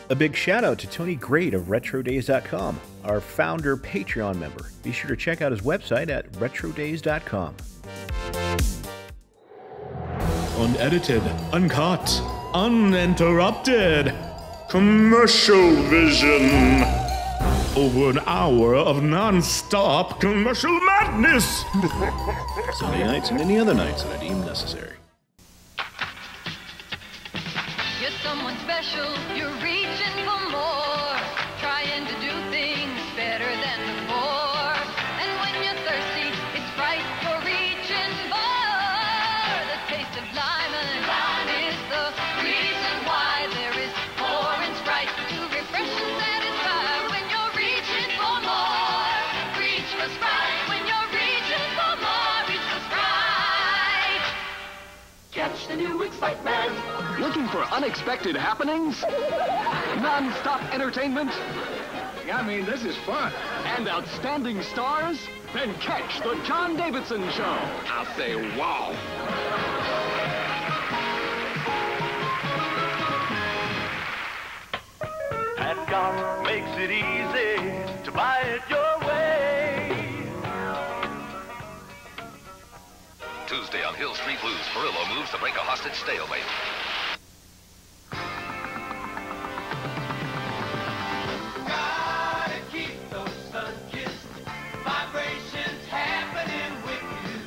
A big shout out to Tony Great of RetroDays.com, our founder Patreon member. Be sure to check out his website at RetroDays.com. Unedited, uncut, uninterrupted. CommercialVision. Over an hour of non-stop commercial madness. Sunday nights and any other nights that I deem necessary. You're someone special, you're reaching for more, trying to do things better than before. And when you're thirsty, it's right for reaching for. The taste of lime is the reason why there is more in Sprite to refresh and satisfy. When you're reaching for more, reach for Sprite. When you're reaching for more, reach for Sprite. Catch the new excitement. Looking for unexpected happenings? Non-stop entertainment? I mean, this is fun. And outstanding stars? Then catch the John Davidson Show. I'll say wow. Adcom makes it easy to buy it your way. Tuesday on Hill Street Blues, Perillo moves to break a hostage stalemate. Gotta keep those sun-kissed vibrations happening with you.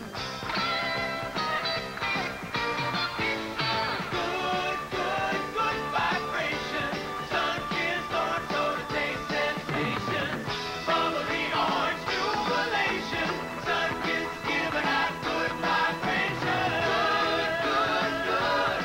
Good vibrations. Sun-kissed orange soda taste sensation. Follow the orange jubilation. Sun-kissed giving out good vibrations. Good.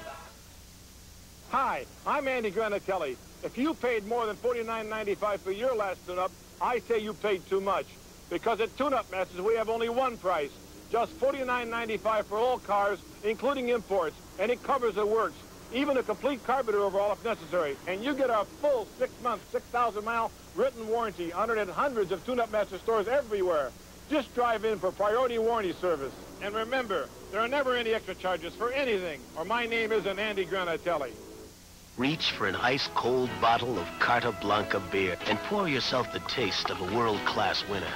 Hi, I'm Andy Granatelli. If you paid more than $49.95 for your last tune-up, I say you paid too much. Because at Tune-Up Masters, we have only one price. Just $49.95 for all cars, including imports. And it covers the works. Even a complete carburetor overhaul if necessary. And you get a full 6-month, 6,000-mile written warranty honored at hundreds of Tune-Up Master stores everywhere. Just drive in for priority warranty service. And remember, there are never any extra charges for anything, or my name isn't Andy Granatelli. Reach for an ice-cold bottle of Carta Blanca beer and pour yourself the taste of a world-class winner.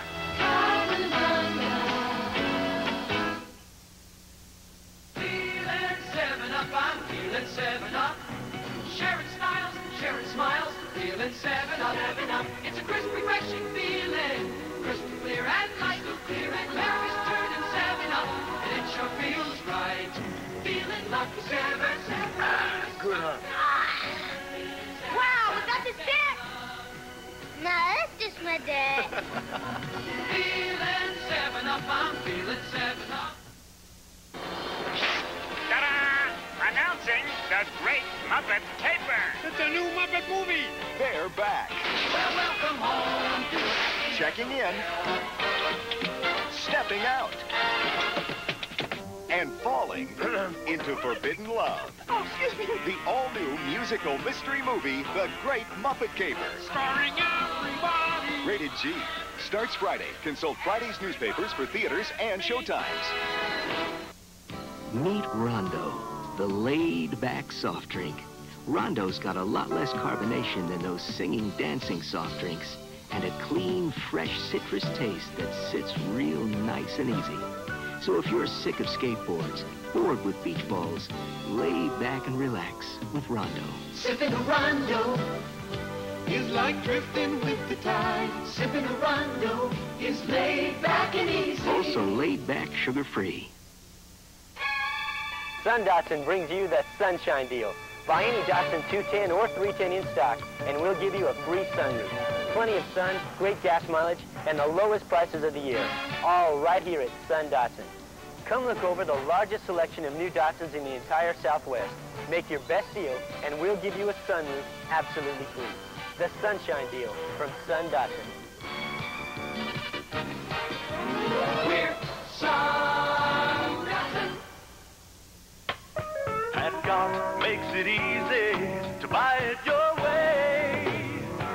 Feeling 7-Up, I'm feeling 7-Up. Sharing styles, sharing smiles. Feeling 7-Up, 7-Up. It's a crisp, refreshing feeling. Crystal clear and light, clear and memories turning 7-Up. And it sure feels right. Feeling lucky, 7-Up. Good, huh? Wow, was that the stick? No, that's just my dad. Feeling 7-Up, I'm feeling 7-Up. Ta-da! Announcing the Great Muppet Caper. It's a new Muppet movie. They're back. Well, welcome home to Checking in. Stepping out. And falling into forbidden love. Oh, excuse me. The all-new musical mystery movie, The Great Muppet Caper. Starring everybody. Rated G. Starts Friday. Consult Friday's newspapers for theaters and showtimes. Meet Rondo, the laid-back soft drink. Rondo's got a lot less carbonation than those singing, dancing soft drinks, and a clean, fresh citrus taste that sits real nice and easy. So if you're sick of skateboards, bored with beach balls, lay back and relax with Rondo. sipping a Rondo is like drifting with the tide. Sipping a Rondo is laid back and easy. Also laid back, sugar-free. Sun Datsun brings you the Sunshine Deal. Buy any Datsun 210 or 310 in stock, and we'll give you a free sunroof. Plenty of sun, great gas mileage, and the lowest prices of the year. All right here at Sun Datsun. Come look over the largest selection of new Datsuns in the entire Southwest. Make your best deal, and we'll give you a sunroof absolutely free. The Sunshine Deal from Sun Datsun. We're Sun Datsun. Adcom makes it easy to buy it your way.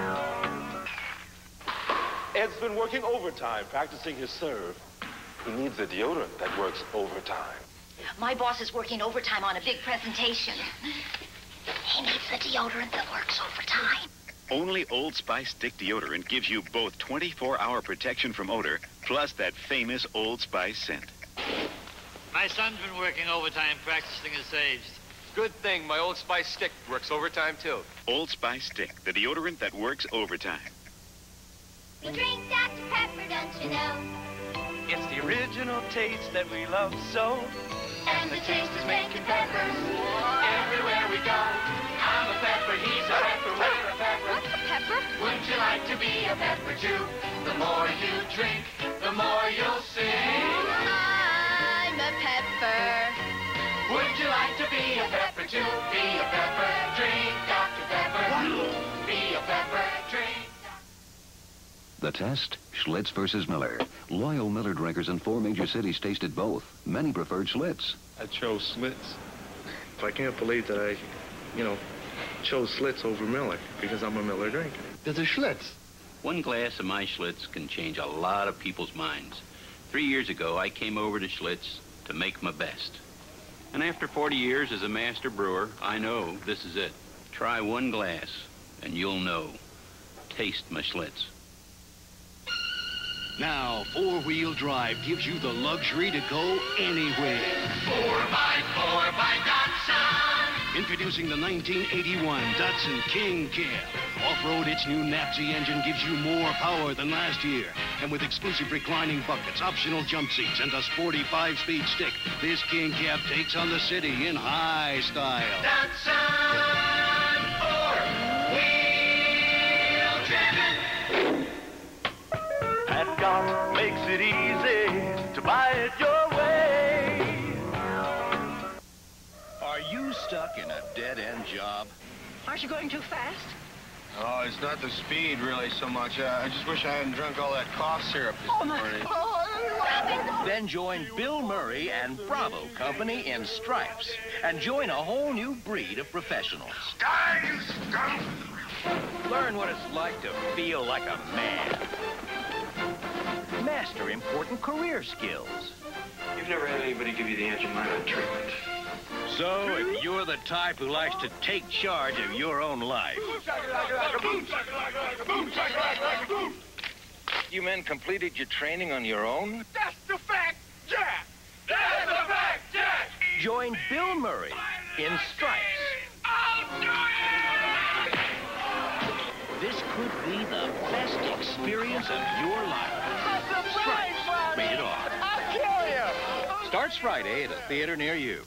Ed's been working overtime practicing his serve. He needs a deodorant that works overtime. My boss is working overtime on a big presentation. He needs the deodorant that works overtime. Only Old Spice Stick Deodorant gives you both 24-hour protection from odor, plus that famous Old Spice scent. My son's been working overtime practicing his saves. Good thing my Old Spice Stick works overtime, too. Old Spice Stick, the deodorant that works overtime. We drink Dr. Pepper, don't you know? It's the original taste that we love so. And the taste is making peppers everywhere we go. I'm a pepper, he's a pepper, we're a pepper. What's a pepper? Would you like to be a pepper too? The more you drink, the more you'll sing. I'm a pepper. Would you like to be a pepper too? Be a pepper, drink Dr. Pepper. Be a pepper, drink. The test, Schlitz versus Miller. Loyal Miller drinkers in 4 major cities tasted both. Many preferred Schlitz. I chose Schlitz. I can't believe that I, chose Schlitz over Miller because I'm a Miller drinker. There's a Schlitz. One glass of my Schlitz can change a lot of people's minds. 3 years ago, I came over to Schlitz to make my best. And after 40 years as a master brewer, I know this is it. Try one glass, and you'll know. Taste my Schlitz. Now, 4-wheel drive gives you the luxury to go anywhere. 4x4 by Datsun. Introducing the 1981 Datsun King Cab. Off-road, its new Nazi engine gives you more power than last year. And with exclusive reclining buckets, optional jump seats, and a sporty 5-speed stick, this King Cab takes on the city in high style. Datsun 4-wheel driven. Adcock makes it easy to buy it your way. Are you stuck in a dead-end job? Aren't you going too fast? Oh, it's not the speed, really, so much. I just wish I hadn't drunk all that cough syrup this morning. Then join Bill Murray and Bravo Company in Stripes and join a whole new breed of professionals. Learn what it's like to feel like a man. Master important career skills. You've never had anybody give you the anti-minor treatment. So, if you're the type who likes to take charge of your own life. You men completed your training on your own? That's the fact, Jack! That's the fact, Jack! Join Bill Murray in Stripes. I'll do it! This could be the best experience of your life. Stripes, rated R. I'll kill you! Starts Friday at a theater near you.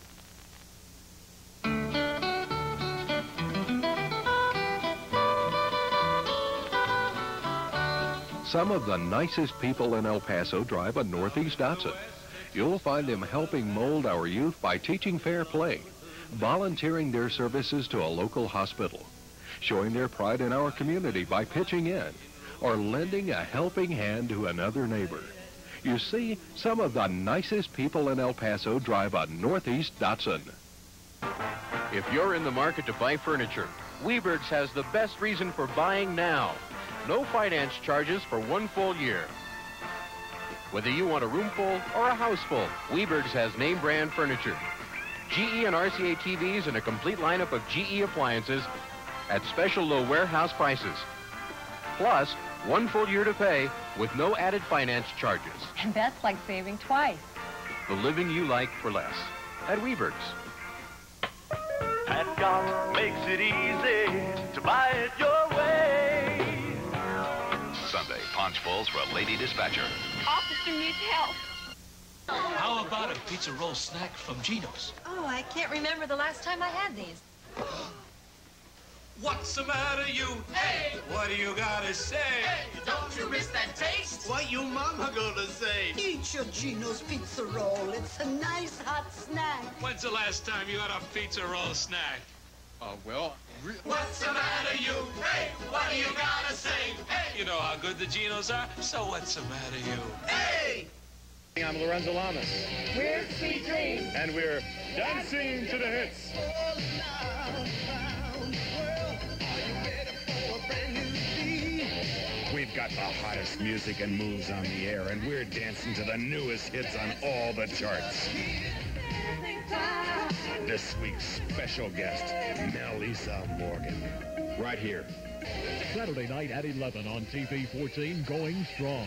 Some of the nicest people in El Paso drive a Northeast Datsun. You'll find them helping mold our youth by teaching fair play, volunteering their services to a local hospital, showing their pride in our community by pitching in, or lending a helping hand to another neighbor. You see, some of the nicest people in El Paso drive a Northeast Datsun. If you're in the market to buy furniture, Weberg's has the best reason for buying now. No finance charges for 1 full year. Whether you want a room full or a house full, Weberg's has name brand furniture. GE and RCA TVs and a complete lineup of GE appliances at special low warehouse prices. Plus, 1 full year to pay with no added finance charges. And that's like saving twice. The living you like for less at Weberg's. Adcock makes it easy to buy it your way. Sunday, Punch Bowls for a lady dispatcher. Officer needs help. How about a pizza roll snack from Gino's? Oh, I can't remember the last time I had these. What's the matter, you? Hey! What do you gotta say? Hey, don't you miss that taste? What you mama gonna say? Eat your Gino's pizza roll. It's a nice hot snack. When's the last time you had a pizza roll snack? What's the matter, you? Hey, what do you gotta say? Hey! You know how good the Gino's are, so what's the matter, you? Hey! I'm Lorenzo Lamas. We're Sweet Dreams. And we're dancing to the hits. We've got the hottest music and moves on the air, and we're dancing to the newest hits on all the charts. This week's special guest, Melissa Morgan. Right here. Saturday night at 11 on TV 14, Going Strong.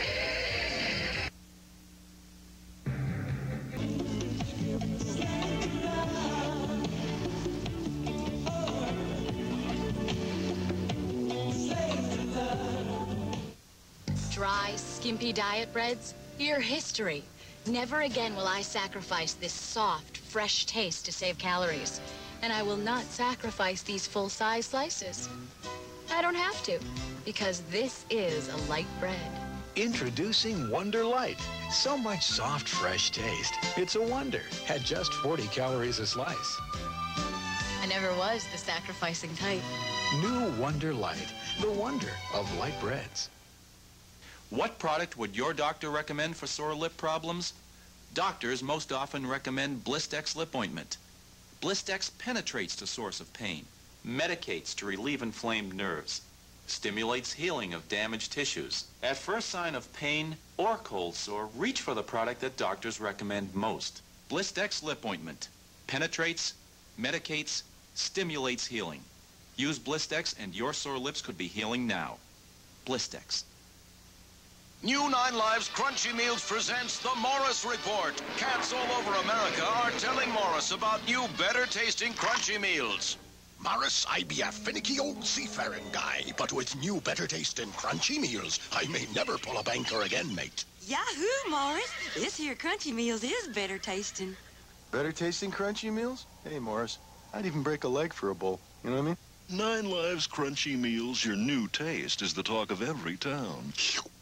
Dry, skimpy diet breads? Your history. Never again will I sacrifice this soft, fresh taste to save calories. And I will not sacrifice these full-size slices. I don't have to, because this is a light bread. Introducing Wonder Light. So much soft, fresh taste. It's a wonder. At just 40 calories a slice. I never was the sacrificing type. New Wonder Light. The wonder of light breads. What product would your doctor recommend for sore lip problems? Doctors most often recommend Blistex lip ointment. Blistex penetrates the source of pain, medicates to relieve inflamed nerves, stimulates healing of damaged tissues. At first sign of pain or cold sore, reach for the product that doctors recommend most. Blistex lip ointment. Penetrates, medicates, stimulates healing. Use Blistex and your sore lips could be healing now. Blistex. New 9 Lives Crunchy Meals presents the Morris Report. Cats all over America are telling Morris about new, better-tasting crunchy meals. Morris, I be a finicky old seafaring guy, but with new, better-tasting crunchy meals, I may never pull a banker again, mate. Yahoo, Morris! This here crunchy meals is better tasting. Better tasting crunchy meals? Hey, Morris, I'd even break a leg for a bowl. You know what I mean? 9 Lives Crunchy Meals, your new taste, is the talk of every town.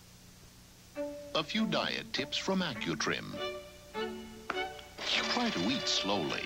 A few diet tips from AccuTrim. Try to eat slowly.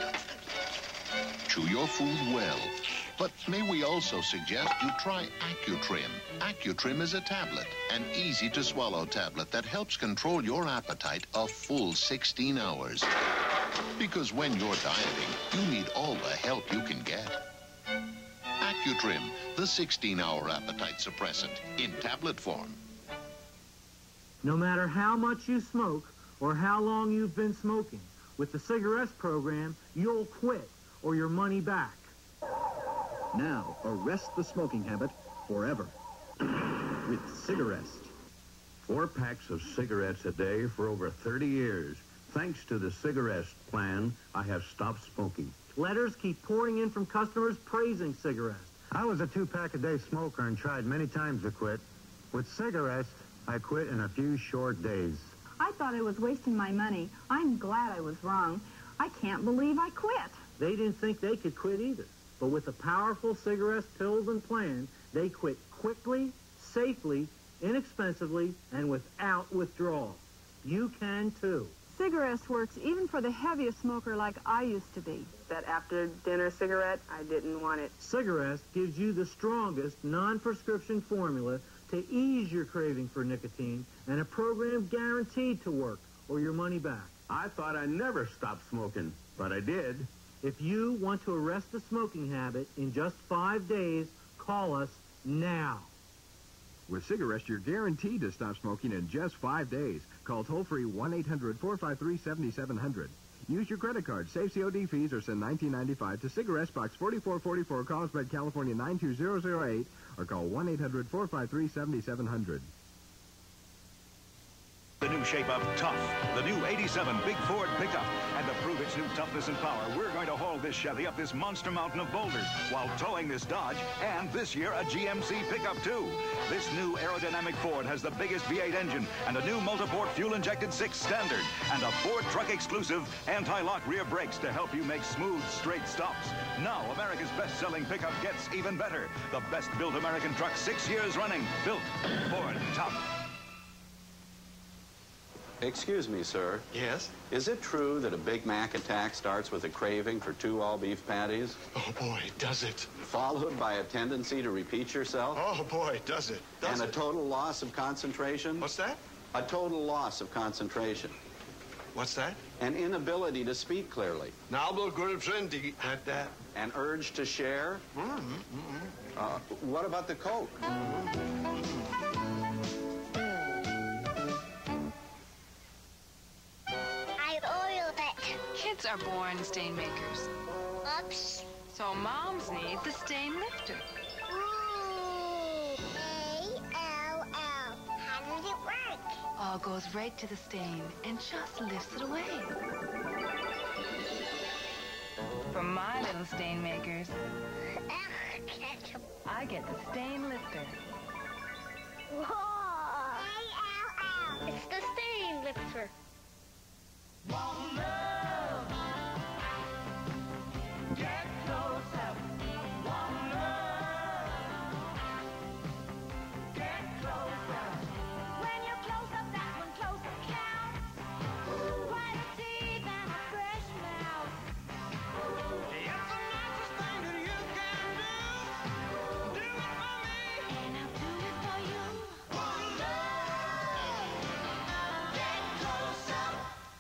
Chew your food well. But may we also suggest you try AccuTrim. AccuTrim is a tablet, an easy-to-swallow tablet that helps control your appetite a full 16 hours. Because when you're dieting, you need all the help you can get. AccuTrim, the 16-hour appetite suppressant, in tablet form. No matter how much you smoke or how long you've been smoking, with the cigarettes program, you'll quit or your money back. Now, arrest the smoking habit forever with cigarettes. 4 packs of cigarettes a day for over 30 years. Thanks to the cigarettes plan, I have stopped smoking. Letters keep pouring in from customers praising cigarettes. I was a 2-pack-a-day smoker and tried many times to quit. With cigarettes, I quit in a few short days. I thought I was wasting my money. I'm glad I was wrong. I can't believe I quit. They didn't think they could quit either. But with the powerful cigarettes pills and plan, they quit quickly, safely, inexpensively, and without withdrawal. You can too. Cigarettes works even for the heaviest smoker like I used to be. That after-dinner cigarette, I didn't want it. Cigarettes gives you the strongest non-prescription formula to ease your craving for nicotine, and a program guaranteed to work or your money back. I thought I'd never stop smoking, but I did. If you want to arrest the smoking habit in just 5 days, call us now. With cigarettes, you're guaranteed to stop smoking in just 5 days. Call toll-free 1-800-453-7700. Use your credit card, save COD fees, or send $19.95 to Cigarettes Box 4444, Carlsbad, California 92008, or call 1-800-453-7700. The new shape of tough, the new 87 big Ford pickup. And to prove its new toughness and power, we're going to haul this Chevy up this monster mountain of boulders while towing this Dodge and this year a GMC pickup too. This new aerodynamic Ford has the biggest V8 engine and a new multi-port fuel-injected 6 standard and a Ford truck exclusive anti-lock rear brakes to help you make smooth, straight stops. Now America's best-selling pickup gets even better. The best built American truck 6 years running. Built Ford Tough. Excuse me, sir. Yes? Is it true that a Big Mac attack starts with a craving for 2 all-beef patties? Oh, boy, does it. Followed by a tendency to repeat yourself? Oh, boy, does it. And a total loss of concentration? What's that? A total loss of concentration. What's that? An inability to speak clearly. Now we'll go to trendy at that. An urge to share? What about the Coke? I've oiled it. Kids are born stain makers. Oops. So moms need the stain lifter. Ooh. A-L-L. How does it work? All goes right to the stain and just lifts it away. For my little stain makers, Ketchup. I get the stain lifter. Whoa. A-L-L. It's the stain lifter. One love. Get closer. One love. Get closer. When you're close up, that's when closer counts. White teeth and a fresh mouth. It's the nicest thing that you can do. Do it for me, and I'll do it for you. One love. Get closer.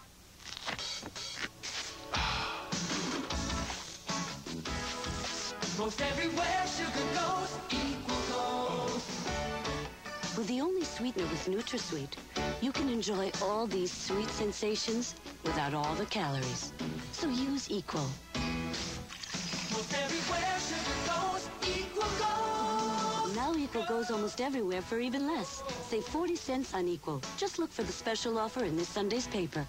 Most everywhere sugar goes, equal goes. With the only sweetener with NutraSweet, you can enjoy all these sweet sensations without all the calories. So use Equal. Most everywhere sugar goes, equal goes. Now Equal goes almost everywhere for even less. Save 40 cents on Equal. Just look for the special offer in this Sunday's paper.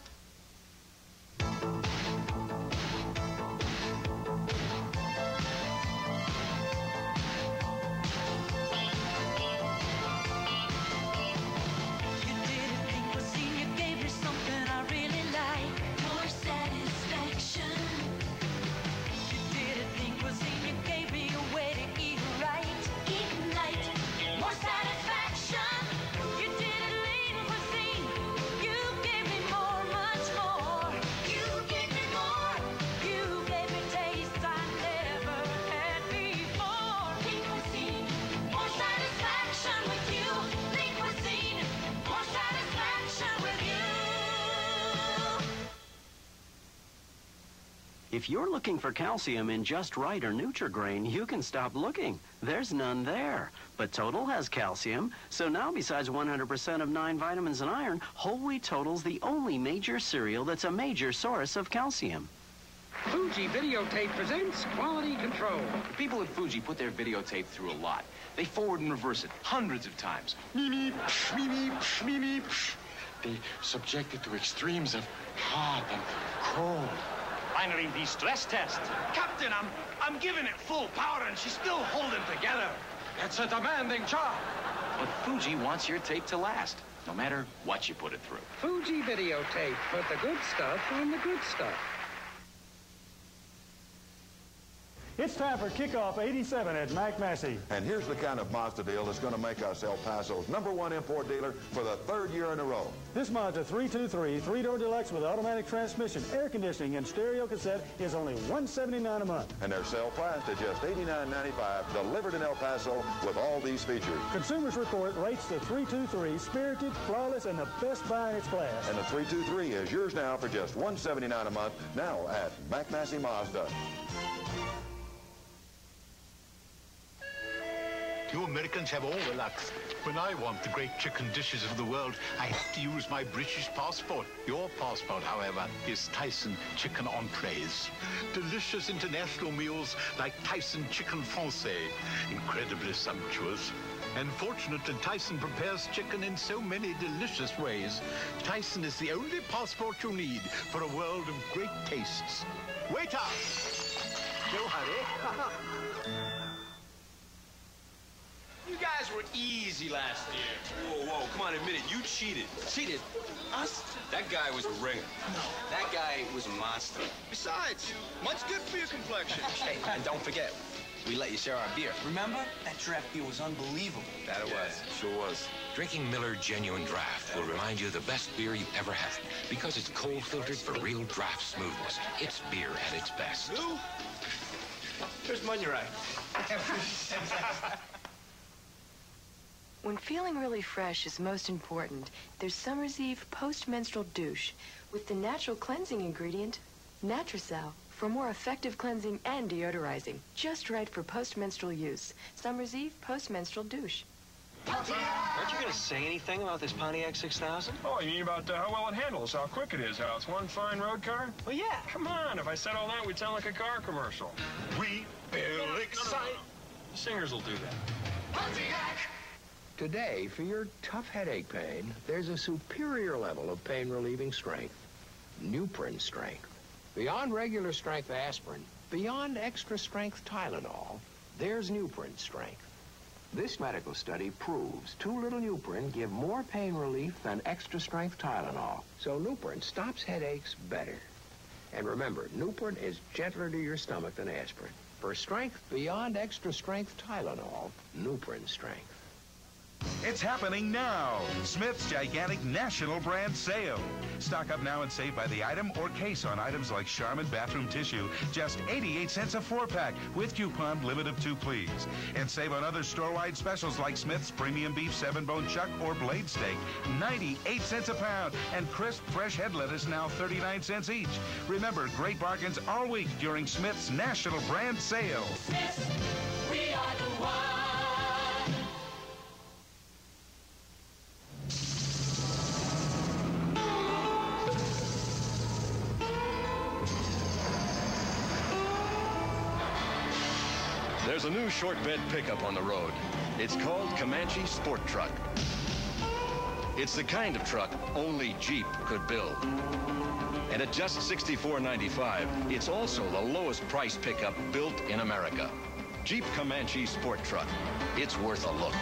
You did it, pink cuisine, you gave me something I really like. More satisfaction. You did it, pink cuisine, you gave me a way to eat right. Ignite, more satisfaction. You did it, lean cuisine, you gave me more, much more. You gave me more. You gave me taste I never had before. Pink cuisine, more satisfaction with you. Pink cuisine, more satisfaction with you. If you're looking for calcium in Just Right or Nutri-Grain, you can stop looking. There's none there. But Total has calcium, so now besides 100% of 9 vitamins and iron, Whole Wheat Total's the only major cereal that's a major source of calcium. Fuji Videotape presents Quality Control. The people at Fuji put their videotape through a lot. They forward and reverse it hundreds of times. They subject it to extremes of hot and cold. Finally, the stress test. Captain, I'm giving it full power and she's still holding together. It's a demanding job. But Fuji wants your tape to last, no matter what you put it through. Fuji Videotape. Put the good stuff on the good stuff. It's time for kickoff 87 at Mac Massey. And here's the kind of Mazda deal that's going to make us El Paso's #1 import dealer for the 3rd year in a row. This Mazda 323 3-door deluxe with automatic transmission, air conditioning, and stereo cassette is only $179 a month. And they're sale priced at just $89.95, delivered in El Paso with all these features. Consumers Report rates the 323 spirited, flawless, and the best buy in its class. And the 323 is yours now for just $179 a month, now at Mac Massey Mazda. You Americans have all the luck. When I want the great chicken dishes of the world, I have to use my British passport. Your passport, however, is Tyson chicken entrees. Delicious international meals like Tyson chicken français. Incredibly sumptuous. And fortunate that Tyson prepares chicken in so many delicious ways. Tyson is the only passport you need for a world of great tastes. Waiter! No hurry. You guys were easy last year. Whoa, come on, admit it. You cheated. Cheated? Us? That guy was a ringer. No. That guy was a monster. Besides, much good for your complexion. Hey, and don't forget, we let you share our beer. Remember? That draft beer was unbelievable. That it was. Sure was. Drinking Miller Genuine Draft will remind you of the best beer you've ever had because it's cold filtered for real draft smoothness. It's beer at its best. Lou? Here's Munyrai. When feeling really fresh is most important, there's Summer's Eve Post-Menstrual Douche with the natural cleansing ingredient, Natracel, for more effective cleansing and deodorizing. Just right for post-menstrual use. Summer's Eve Post-Menstrual Douche. Aren't you going to say anything about this Pontiac 6000? Oh, you mean about how well it handles, how quick it is, how it's one fine road car? Well, yeah. Come on, if I said all that, we'd sound like a car commercial. We feel excited. The singers will do that. Pontiac! Today, for your tough headache pain, there's a superior level of pain-relieving strength. Nuprin strength. Beyond regular strength aspirin, beyond extra strength Tylenol, there's Nuprin strength. This medical study proves too little Nuprin give more pain relief than extra strength Tylenol. So Nuprin stops headaches better. And remember, Nuprin is gentler to your stomach than aspirin. For strength beyond extra strength Tylenol, Nuprin strength. It's happening now. Smith's gigantic national brand sale. Stock up now and save by the item or case on items like Charmin bathroom tissue. Just 88 cents a 4-pack with coupon limit of 2, please. And save on other store-wide specials like Smith's premium beef 7-bone chuck or blade steak. 98 cents a pound. And crisp fresh head lettuce now 39 cents each. Remember, great bargains all week during Smith's national brand sale. Smith's, we are the one. There's a new short bed pickup on the road. It's called Comanche Sport Truck. It's the kind of truck only Jeep could build. And at just $64.95, it's also the lowest price pickup built in America. Jeep Comanche Sport Truck. It's worth a look.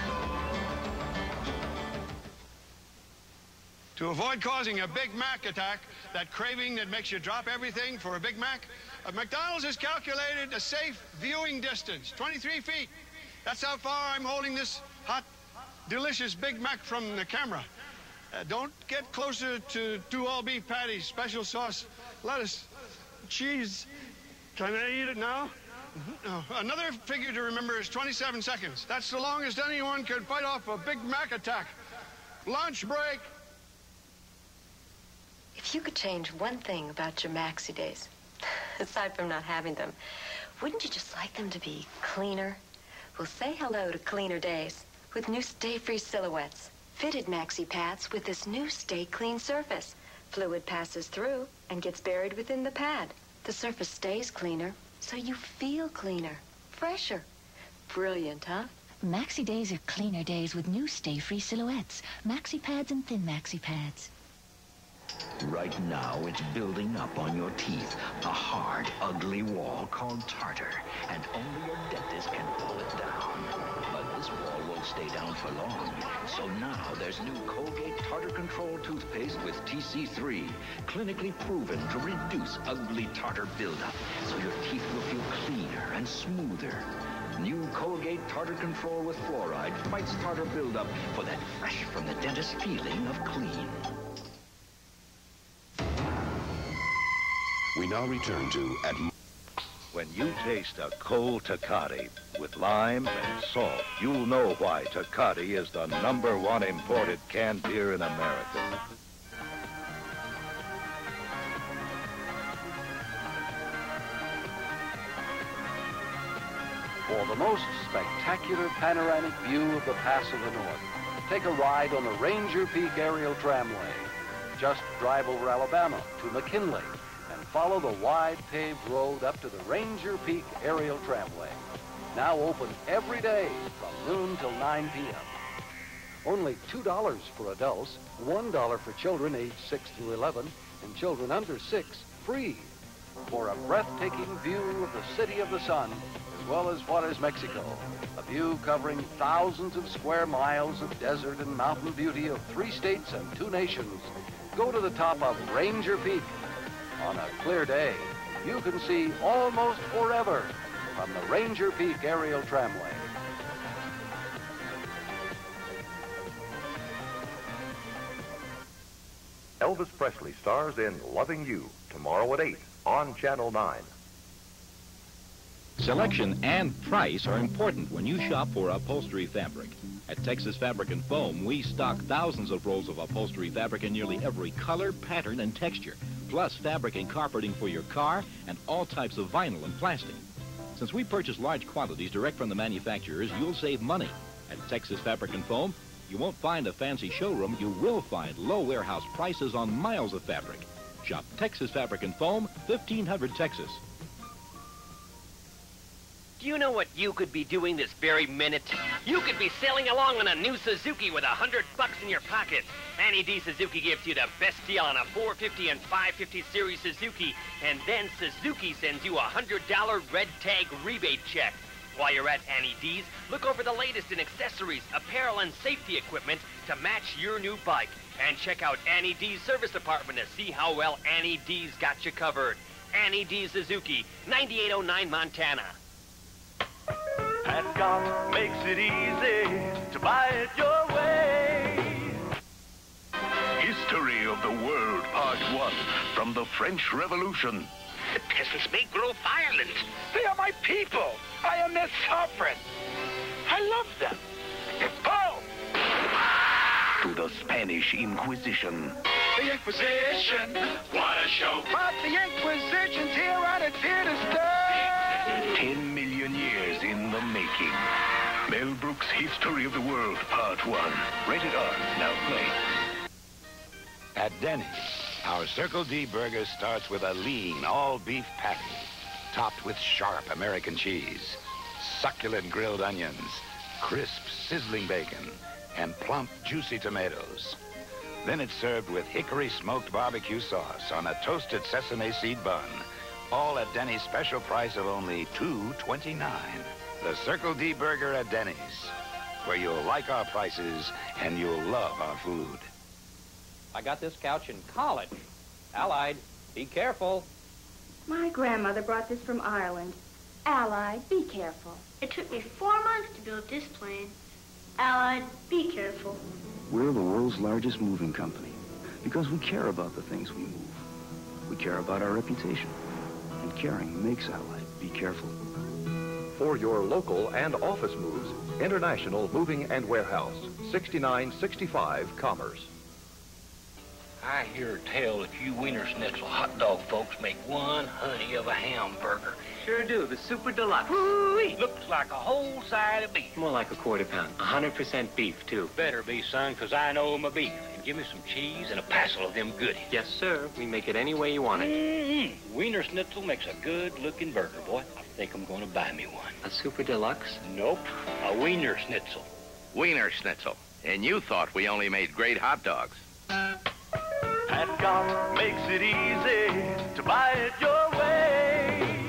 To avoid causing a Big Mac attack, that craving that makes you drop everything for a Big Mac, McDonald's has calculated a safe viewing distance, 23 feet. That's how far I'm holding this hot, delicious Big Mac from the camera. Don't get closer to 2 all-beef patties, special sauce, lettuce, cheese. Can I eat it now? No. Another figure to remember is 27 seconds. That's the longest anyone can fight off a Big Mac attack. Lunch break. If you could change one thing about your Maxi days, aside from not having them, wouldn't you just like them to be cleaner? Well, say hello to cleaner days with new stay-free silhouettes. Fitted Maxi pads with this new Stay Clean surface. Fluid passes through and gets buried within the pad. The surface stays cleaner, so you feel cleaner, fresher. Brilliant, huh? Maxi days are cleaner days with new stay-free silhouettes. Maxi pads and thin Maxi pads. Right now, it's building up on your teeth. A hard, ugly wall called tartar. And only your dentist can pull it down. But this wall won't stay down for long. So now there's new Colgate Tartar Control toothpaste with TC3. Clinically proven to reduce ugly tartar buildup. So your teeth will feel cleaner and smoother. New Colgate Tartar Control with fluoride fights tartar buildup for that fresh from the dentist feeling of clean. We now return to When you taste a cold Tecate with lime and salt, you'll know why Tecate is the #1 imported canned beer in America. For the most spectacular panoramic view of the Pass of the North, take a ride on the Ranger Peak Aerial Tramway. Just drive over Alabama to McKinley and follow the wide paved road up to the Ranger Peak Aerial Tramway. Now open every day from noon till 9 p.m. Only $2 for adults, $1 for children aged 6 through 11, and children under 6 free. For a breathtaking view of the City of the Sun, as well as Juarez, Mexico. A view covering thousands of square miles of desert and mountain beauty of 3 states and 2 nations. Go to the top of Ranger Peak. On a clear day, you can see almost forever from the Ranger Peak Aerial Tramway. Elvis Presley stars in Loving You, tomorrow at 8 on Channel 9. Selection and price are important when you shop for upholstery fabric. At Texas Fabric and Foam, we stock thousands of rolls of upholstery fabric in nearly every color, pattern, and texture, plus fabric and carpeting for your car and all types of vinyl and plastic. Since we purchase large quantities direct from the manufacturers, you'll save money. At Texas Fabric and Foam, you won't find a fancy showroom. You will find low warehouse prices on miles of fabric. Shop Texas Fabric and Foam, 1500 Texas. Do you know what you could be doing this very minute? You could be sailing along on a new Suzuki with $100 in your pocket. Annie D Suzuki gives you the best deal on a 450 and 550 series Suzuki, and then Suzuki sends you a $100 red tag rebate check. While you're at Annie D's, look over the latest in accessories, apparel, and safety equipment to match your new bike. And check out Annie D's service department to see how well Annie D's got you covered. Annie D Suzuki, 9809 Montana. Pat Scott makes it easy to buy it your way. History of the World, Part 1, from the French Revolution. The peasants may grow violent. They are my people. I am their sovereign. I love them. Oh! To the Spanish Inquisition. The Inquisition. What a show. But the Inquisition's here and it's here to stay. 10 million years in the making. Mel Brooks' History of the World, Part 1. Rated R. Now play. At Denny's, our Circle D burger starts with a lean, all-beef patty, topped with sharp American cheese, succulent grilled onions, crisp, sizzling bacon, and plump, juicy tomatoes. Then it's served with hickory smoked barbecue sauce on a toasted sesame seed bun, all at Denny's special price of only $2.29. The Circle D burger at Denny's, where you'll like our prices and you'll love our food. I got this couch in college. Allied, be careful. My grandmother brought this from Ireland. Allied, be careful. It took me 4 months to build this plane. Allied, be careful. We're the world's largest moving company because we care about the things we move. We care about our reputation. And caring makes Allied. Be careful. For your local and office moves, International Moving and Warehouse, 6965 Commerce. I hear tell that you Wiener Schnitzel hot dog folks make one honey of a hamburger. Sure do. The Super Deluxe. Woo-wee! Looks like a whole side of beef. More like a quarter pound. 100% beef, too. Better be, son, because I know my beef. And give me some cheese and a passel of them goodies. Yes, sir. We make it any way you want it. Mm-hmm. Wiener Schnitzel makes a good-looking burger, boy. I think I'm going to buy me one. A Super Deluxe? Nope. A Wiener Schnitzel. Wiener Schnitzel. And you thought we only made great hot dogs. Pat Scott makes it easy to buy it your way.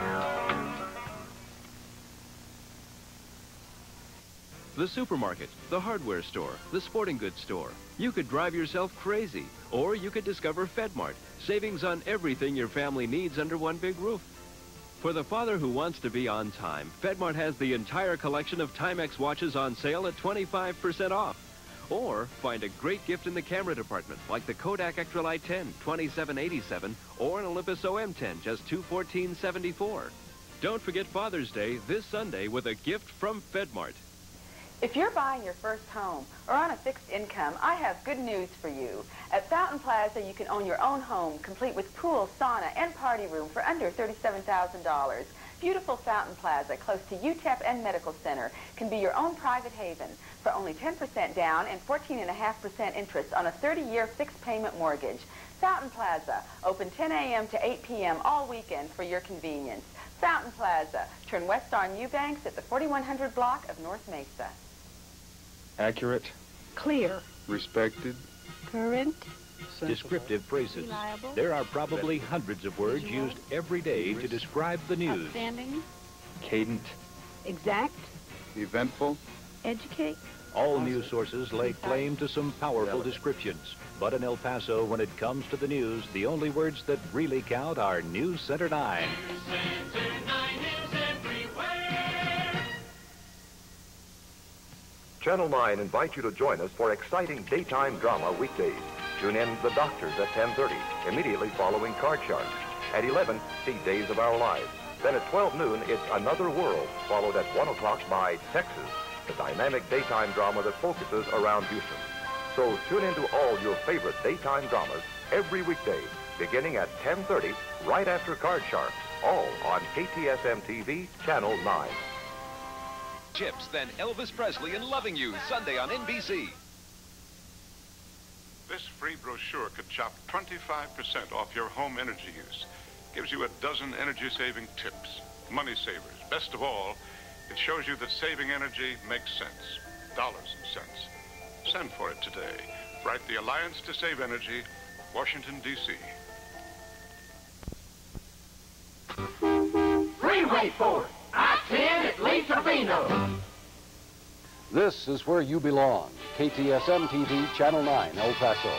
The supermarket, the hardware store, the sporting goods store. You could drive yourself crazy, or you could discover FedMart, savings on everything your family needs under one big roof. For the father who wants to be on time, FedMart has the entire collection of Timex watches on sale at 25% off. Or find a great gift in the camera department, like the Kodak Extralight 10, $27.87, or an Olympus OM10, just $214.74. Don't forget Father's Day this Sunday with a gift from FedMart. If you're buying your first home or on a fixed income, I have good news for you. At Fountain Plaza, you can own your own home, complete with pool, sauna, and party room for under $37,000. Beautiful Fountain Plaza, close to UTEP and Medical Center, can be your own private haven for only 10% down and 14.5% interest on a 30-year fixed payment mortgage. Fountain Plaza, open 10 a.m. to 8 p.m. all weekend for your convenience. Fountain Plaza, turn west on Eubanks at the 4100 block of North Mesa. Accurate. Clear. Respected. Current. Descriptive phrases. Reliable. There are probably hundreds of words used every day to describe the news. Outstanding. Cadent. Exact. Eventful. Educate. All news sources lay claim to some powerful descriptions. But in El Paso, when it comes to the news, the only words that really count are News Center 9. Channel 9 invites you to join us for exciting daytime drama weekdays. Tune in The Doctors at 10:30, immediately following Card Shark. At 11, see Days of Our Lives. Then at 12 noon, it's Another World, followed at 1 o'clock by Texas, the dynamic daytime drama that focuses around Houston. So tune into all your favorite daytime dramas every weekday, beginning at 10:30, right after Card Shark, all on KTSM TV, Channel 9. Chips than Elvis Presley in Loving You, Sunday on NBC. This free brochure could chop 25% off your home energy use. Gives you a dozen energy-saving tips, money savers. Best of all, it shows you that saving energy makes sense. Dollars and cents. Send for it today. Write the Alliance to Save Energy, Washington, D.C. Freeway Ford, I-10 at Lisa Vino. This is where you belong. KTSM TV, Channel 9, El Paso.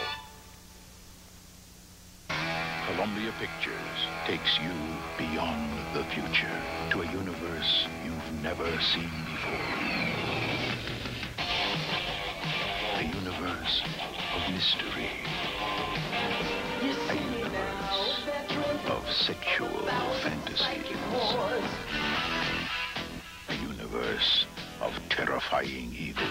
Columbia Pictures takes you beyond the future to a universe you've never seen before. A universe of mystery. A universe of sexual fantasies. A universe of terrifying evil.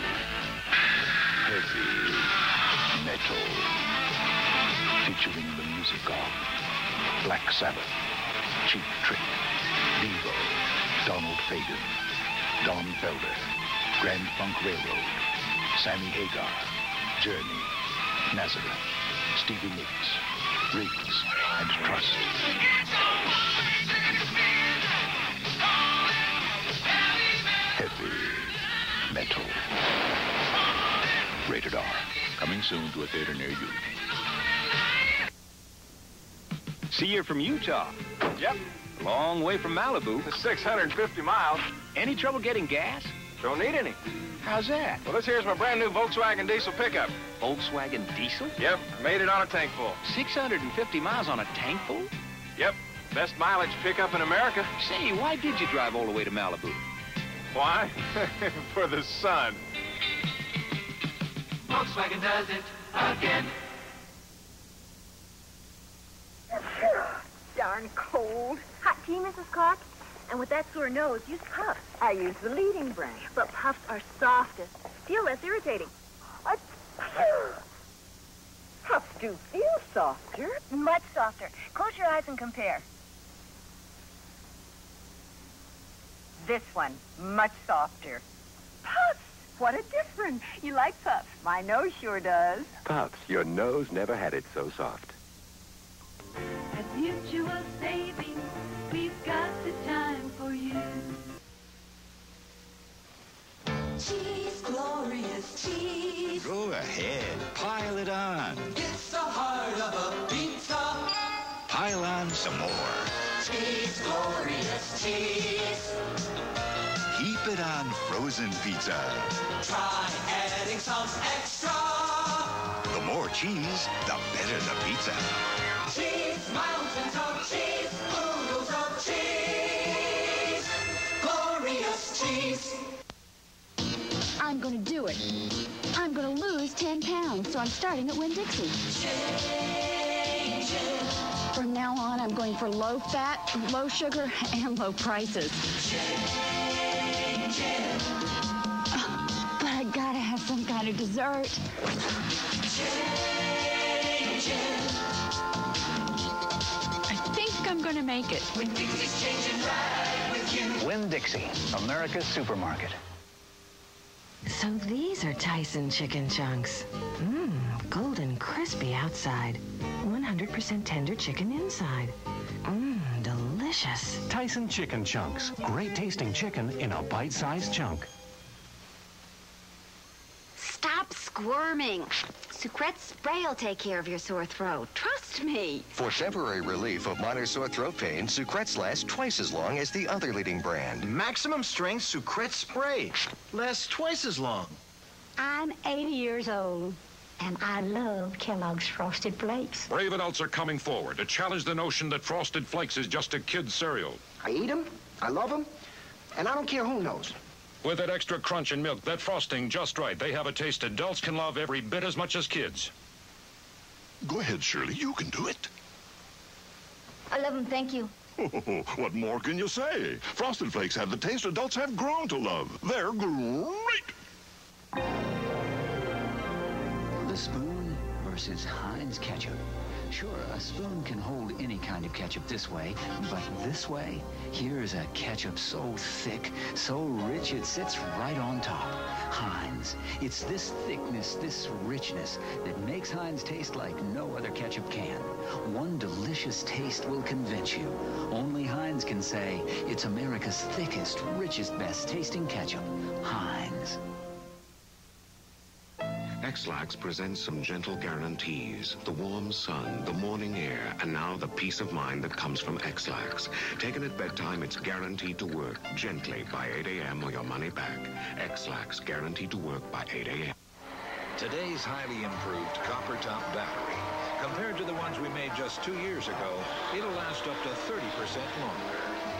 Heavy metal. Featuring the music of Black Sabbath, Cheap Trick, Devo, Donald Fagen, Don Felder, Grand Funk Railroad, Sammy Hagar, Journey, Nazareth, Stevie Nicks, Riggs, and Trust. Heavy metal. Rated R. Coming soon to a theater near you. See, you're from Utah. Yep. Long way from Malibu. It's 650 miles. Any trouble getting gas? Don't need any. How's that? Well, this here's my brand new Volkswagen diesel pickup. Volkswagen diesel? Yep, made it on a tank full. 650 miles on a tank full? Yep, best mileage pickup in America. Say, why did you drive all the way to Malibu? Why? For the sun. Volkswagen does it again. Darn cold. Hot tea, Mrs. Clark? And with that sore nose, use Puffs. I use the leading brand. But Puffs are softest. Feel less irritating. Puffs do feel softer. Much softer. Close your eyes and compare. This one, much softer. Puffs! What a difference. You like Puffs. My nose sure does. Puffs, your nose never had it so soft. At Mutual Savings, we've got the time for you. Cheese, glorious cheese. Go ahead, pile it on. It's the heart of a pizza. Pile on some more. Cheese, glorious cheese. Keep it on frozen pizza. Try adding some extra. The more cheese, the better the pizza. Cheese, mountains of cheese, oodles of cheese. Glorious cheese. I'm going to do it. I'm going to lose 10 pounds, so I'm starting at Winn-Dixie. Change it. From now on, I'm going for low fat, low sugar, and low prices. Change it. But I gotta have some kind of dessert. Change it. I think I'm going to make it. Winn-Dixie's changing right with you. Winn-Dixie, America's supermarket. So these are Tyson chicken chunks. Golden crispy outside. 100% tender chicken inside. Delicious. Tyson chicken chunks. Great tasting chicken in a bite-sized chunk. Stop squirming. Sucrete spray will take care of your sore throat. Trust me. For temporary relief of minor sore throat pain, Sucretes last twice as long as the other leading brand. Maximum strength Sucrete spray. Lasts twice as long. I'm 80 years old, and I love Kellogg's Frosted Flakes. Brave adults are coming forward to challenge the notion that Frosted Flakes is just a kid's cereal. I eat them, I love them, and I don't care who knows. With that extra crunch and milk, that frosting just right, they have a taste adults can love every bit as much as kids. Go ahead, Shirley. You can do it. I love them, thank you. What more can you say? Frosted Flakes have the taste adults have grown to love. They're great. The spoon or course, is Heinz ketchup. Sure, a spoon can hold any kind of ketchup this way, but this way, here's a ketchup so thick, so rich it sits right on top. Heinz. It's this thickness, this richness that makes Heinz taste like no other ketchup can. One delicious taste will convince you. Only Heinz can say it's America's thickest, richest, best tasting ketchup. Heinz. X-Lax presents some gentle guarantees. The warm sun, the morning air, and now the peace of mind that comes from X-Lax. Taken at bedtime, it's guaranteed to work gently by 8 a.m. or your money back. X-Lax, guaranteed to work by 8 a.m. Today's highly improved copper top battery. Compared to the ones we made just 2 years ago, it'll last up to 30% longer.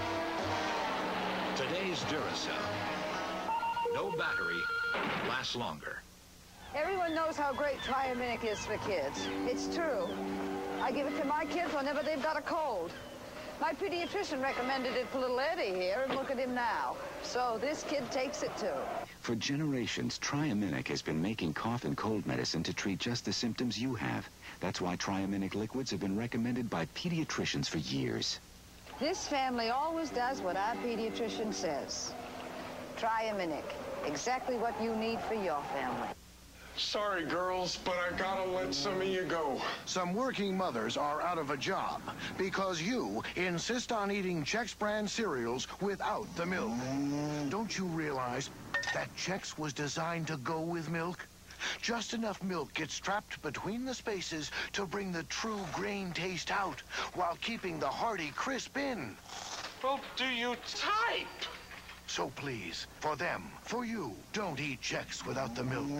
Today's Duracell. No battery lasts longer. Everyone knows how great Triaminic is for kids. It's true. I give it to my kids whenever they've got a cold. My pediatrician recommended it for little Eddie here, and look at him now. So this kid takes it too. For generations, Triaminic has been making cough and cold medicine to treat just the symptoms you have. That's why Triaminic liquids have been recommended by pediatricians for years. This family always does what our pediatrician says. Triaminic, exactly what you need for your family. Sorry, girls, but I gotta let some of you go. Some working mothers are out of a job because you insist on eating Chex brand cereals without the milk. Don't you realize that Chex was designed to go with milk? Just enough milk gets trapped between the spaces to bring the true grain taste out while keeping the hearty crisp in. Well, do you type? So please, for them, for you, don't eat Chex without the milk.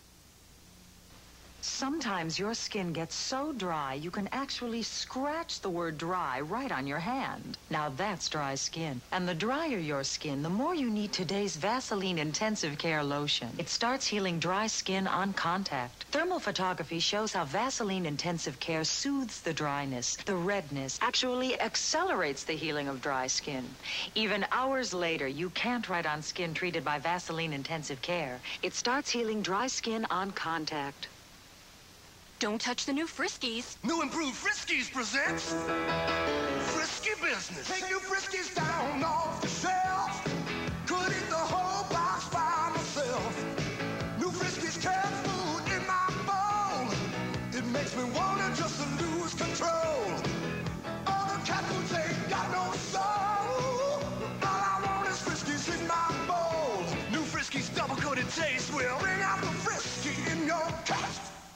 Sometimes your skin gets so dry you can actually scratch the word dry right on your hand. Now that's dry skin. And the drier your skin, the more you need today's Vaseline Intensive Care Lotion. It starts healing dry skin on contact. Thermal photography shows how Vaseline Intensive Care soothes the dryness, the redness, actually accelerates the healing of dry skin. Even hours later, you can't write on skin treated by Vaseline Intensive Care. It starts healing dry skin on contact. Don't touch the new Friskies. New improved Friskies presents Frisky Business. Take your Friskies down off the shelf. Could eat the whole box by myself. New Friskies cat food in my bowl. It makes me wanna just lose control. Other cat foods ain't got no soul. All I want is Friskies in my bowl. New Friskies double-coated taste will bring out the Frisky in your cat.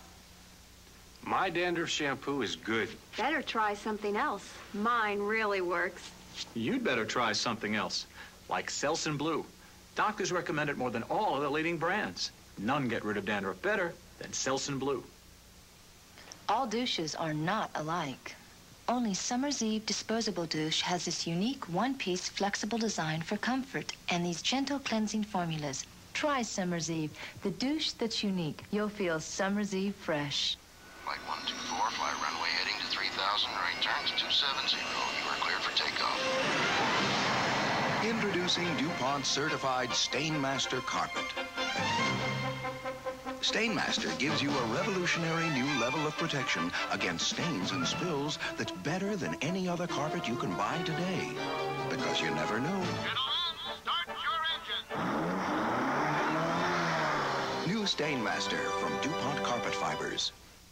My dandruff shampoo is good. Better try something else. Mine really works. You'd better try something else, like Selsun Blue. Doctors recommend it more than all of the leading brands. None get rid of dandruff better than Selsun Blue. All douches are not alike. Only Summer's Eve disposable douche has this unique one-piece flexible design for comfort and these gentle cleansing formulas. Try Summer's Eve, the douche that's unique. You'll feel Summer's Eve fresh. Flight 124, fly runway heading to 3000, right turn to 270. You are cleared for takeoff. Introducing DuPont Certified Stainmaster Carpet. Stainmaster gives you a revolutionary new level of protection against stains and spills that's better than any other carpet you can buy today. Because you never know. Start your engine. New Stainmaster from DuPont Carpet Fibers.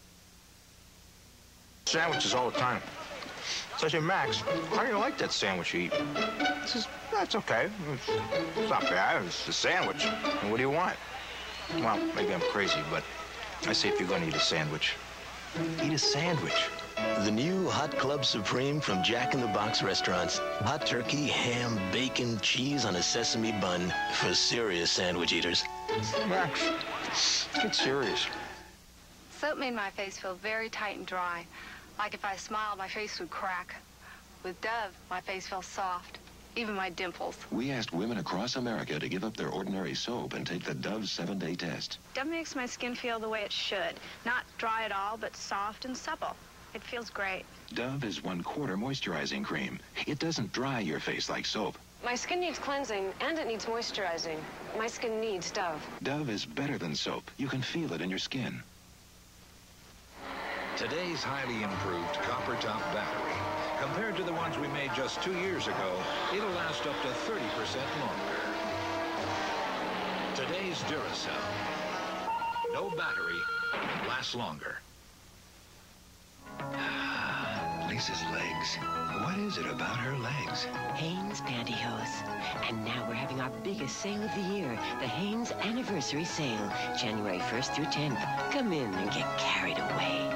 Sandwiches all the time. So I say, Max, how do you like that sandwich you eat? He says, that's okay. It's not bad. It's a sandwich. And what do you want? Well, maybe I'm crazy, but I say if you're going to eat a sandwich, eat a sandwich. The new Hot Club Supreme from Jack in the Box restaurants. Hot turkey, ham, bacon, cheese on a sesame bun for serious sandwich eaters. Max, get serious. Soap made my face feel very tight and dry. Like if I smiled, my face would crack. With Dove, my face felt soft, even my dimples. We asked women across America to give up their ordinary soap and take the Dove 7-day test. Dove makes my skin feel the way it should. Not dry at all, but soft and supple. It feels great. Dove is 1/4 moisturizing cream. It doesn't dry your face like soap. My skin needs cleansing, and it needs moisturizing. My skin needs Dove. Dove is better than soap. You can feel it in your skin. Today's highly improved copper top battery. Compared to the ones we made just 2 years ago, it'll last up to 30% longer. Today's Duracell. No battery lasts longer. Lisa's legs. What is it about her legs? Hanes pantyhose. And now we're having our biggest sale of the year, the Hanes Anniversary Sale, January 1st through 10th. Come in and get carried away.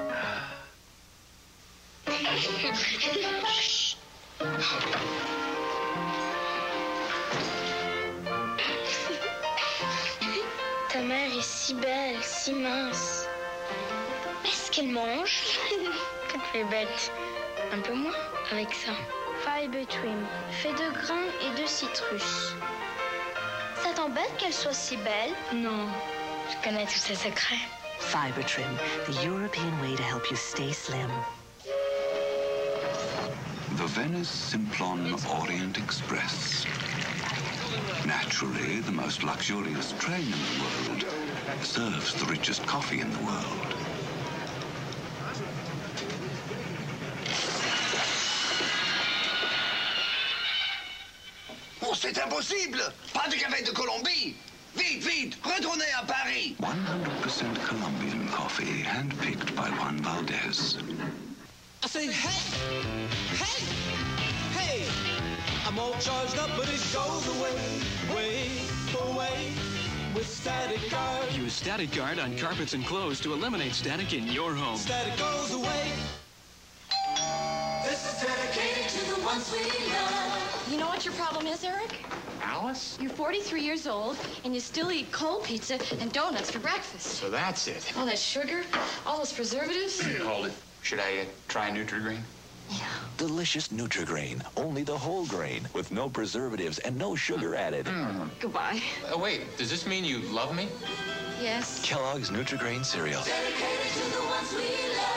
Ta mère est si belle, si mince. Est-ce qu'elle mange? Que tu es bête. Un peu moins avec ça. Fiber Trim, fait de grains et de citrus. Ça t'embête qu'elle soit si belle? Non, je connais tous ses secrets. Fiber Trim, the European way to help you stay slim. The Venice Simplon Orient Express. Naturally, the most luxurious train in the world serves the richest coffee in the world. Oh, c'est impossible! Pas de café de Colombie! Vite, vite! Retournez à Paris! 100% Colombian coffee, handpicked by Juan Valdez. I say, hey, hey, hey! I'm all charged up, but it goes away, away with Static Guard. Use Static Guard on carpets and clothes to eliminate static in your home. Static goes away. This is dedicated to the ones we love. You know what your problem is, Eric? Alice? You're 43 years old, and you still eat cold pizza and donuts for breakfast. So that's it. All that sugar, all those preservatives. Hold it. Should I try Nutri-Grain? Delicious Nutri-Grain, only the whole grain, with no preservatives and no sugar added. Goodbye. Wait, does this mean you love me? Yes. Kellogg's Nutri-Grain cereal. Dedicated to the ones we love.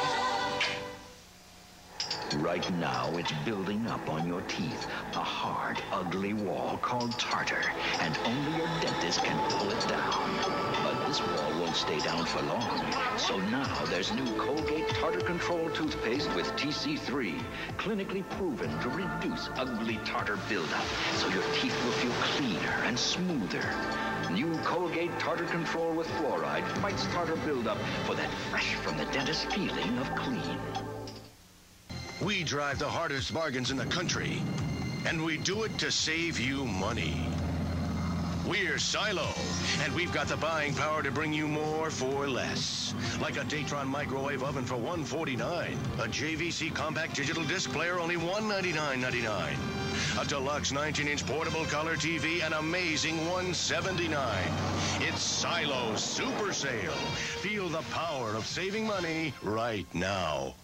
Right now, it's building up on your teeth. A hard, ugly wall called tartar. And only your dentist can pull it down. But this wall won't stay down for long. So now there's new Colgate Tartar Control toothpaste with TC3. Clinically proven to reduce ugly tartar buildup. So your teeth will feel cleaner and smoother. New Colgate Tartar Control with fluoride fights tartar buildup for that fresh from the dentist feeling of clean. We drive the hardest bargains in the country, and we do it to save you money. We're Silo, and we've got the buying power to bring you more for less. Like a Datron microwave oven for $149, a JVC compact digital disc player only $199.99, a deluxe 19-inch portable color TV, an amazing $179. It's Silo's Super Sale. Feel the power of saving money right now.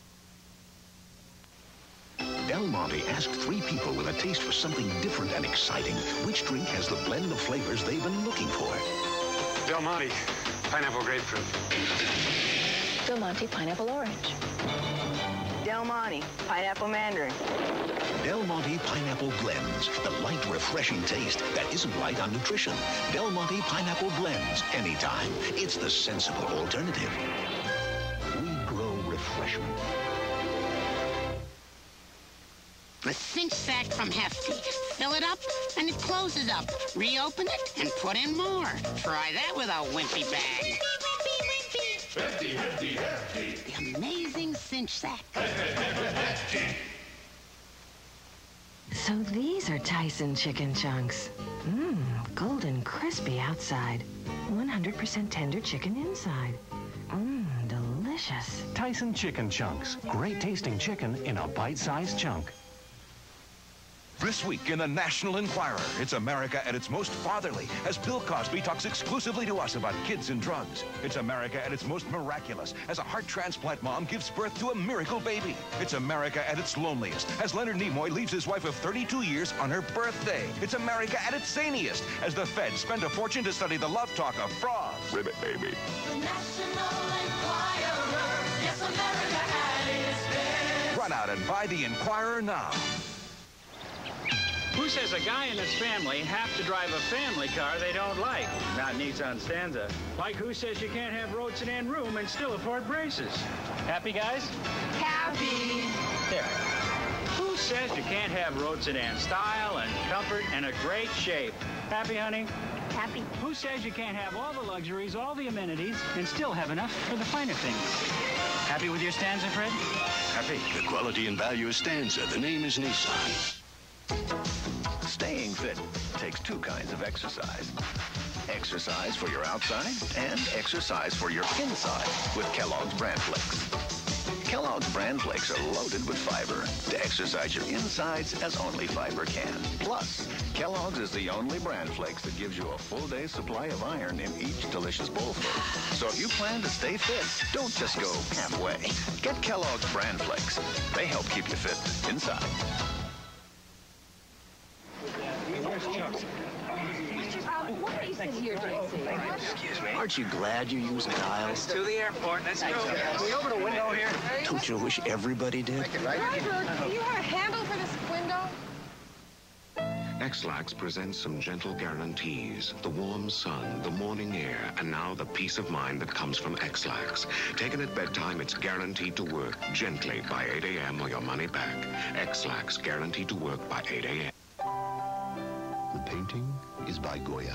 Del Monte asked 3 people with a taste for something different and exciting which drink has the blend of flavors they've been looking for. Del Monte, pineapple grapefruit. Del Monte pineapple orange. Del Monte pineapple mandarin. Del Monte Pineapple Blends, the light, refreshing taste that isn't light on nutrition. Del Monte Pineapple Blends, anytime. It's the sensible alternative. We grow refreshment. The cinch sack from Hefty. Fill it up, and it closes up. Reopen it, and put in more. Try that with a wimpy bag. Hefty, hefty, hefty. The amazing cinch sack. So these are Tyson chicken chunks. Golden crispy outside. 100% tender chicken inside. Delicious. Tyson chicken chunks. Great tasting chicken in a bite-sized chunk. This week in the National Enquirer, it's America at its most fatherly as Bill Cosby talks exclusively to us about kids and drugs. It's America at its most miraculous as a heart transplant mom gives birth to a miracle baby. It's America at its loneliest as Leonard Nimoy leaves his wife of 32 years on her birthday. It's America at its zaniest as the feds spend a fortune to study the love talk of frogs. Ribbit, baby. The National Enquirer, yes, America at its best. Run out and buy the Enquirer now. Who says a guy and his family have to drive a family car they don't like? Not Nissan Stanza. Like who says you can't have road sedan room and still afford braces? Happy, guys? Happy. There. Who says you can't have road sedan style and comfort and a great shape? Happy, honey? Happy. Who says you can't have all the luxuries, all the amenities, and still have enough for the finer things? Happy with your Stanza, Fred? Happy. The quality and value of Stanza. The name is Nissan. Staying fit takes two kinds of exercise. Exercise for your outside and exercise for your inside with Kellogg's Bran Flakes. Kellogg's Bran Flakes are loaded with fiber to exercise your insides as only fiber can. Plus, Kellogg's is the only Bran Flakes that gives you a full day's supply of iron in each delicious bowlful. So if you plan to stay fit, don't just go halfway. Get Kellogg's Bran Flakes. They help keep you fit inside. What is it here, JC? Excuse me. Aren't you glad you used dials? To the airport. Let's go. Can we open a window here? Don't you wish everybody did? Driver, do you have a handle for this window? X-Lax presents some gentle guarantees. The warm sun, the morning air, and now the peace of mind that comes from X-Lax. Taken at bedtime, it's guaranteed to work gently by 8 a.m. or your money back. X-Lax, guaranteed to work by 8 a.m. The painting is by Goya.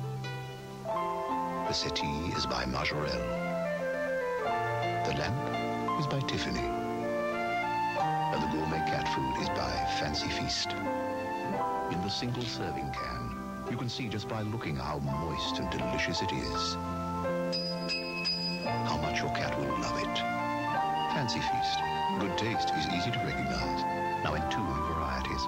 The settee is by Majorelle. The lamp is by Tiffany. And the gourmet cat food is by Fancy Feast. In the single serving can, you can see just by looking how moist and delicious it is. How much your cat will love it. Fancy Feast. Good taste is easy to recognize. Now in 2 varieties.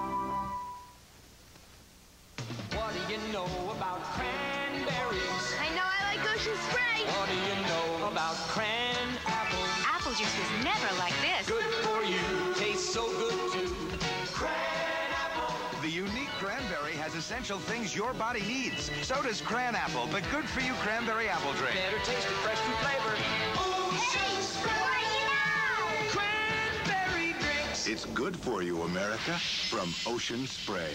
What do you know about cranberries? I know I like ocean spray. What do you know about cran apples? Apple juice was never like this. Good for you, tastes so good too. Cran apple. The unique cranberry has essential things your body needs. So does cran apple, the good for you cranberry apple drink. Better taste and fresh fruit flavor. Ocean spray. Cranberry drinks. It's good for you, America, from Ocean Spray.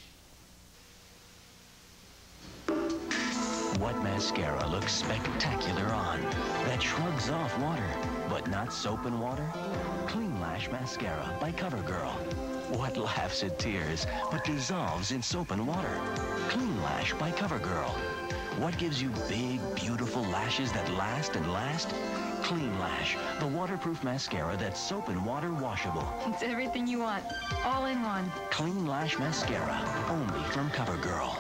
What mascara looks spectacular on? That shrugs off water, but not soap and water? Clean Lash Mascara by CoverGirl. What laughs at tears, but dissolves in soap and water? Clean Lash by CoverGirl. What gives you big, beautiful lashes that last and last? Clean Lash, the waterproof mascara that's soap and water washable. It's everything you want, all in one. Clean Lash Mascara, only from CoverGirl.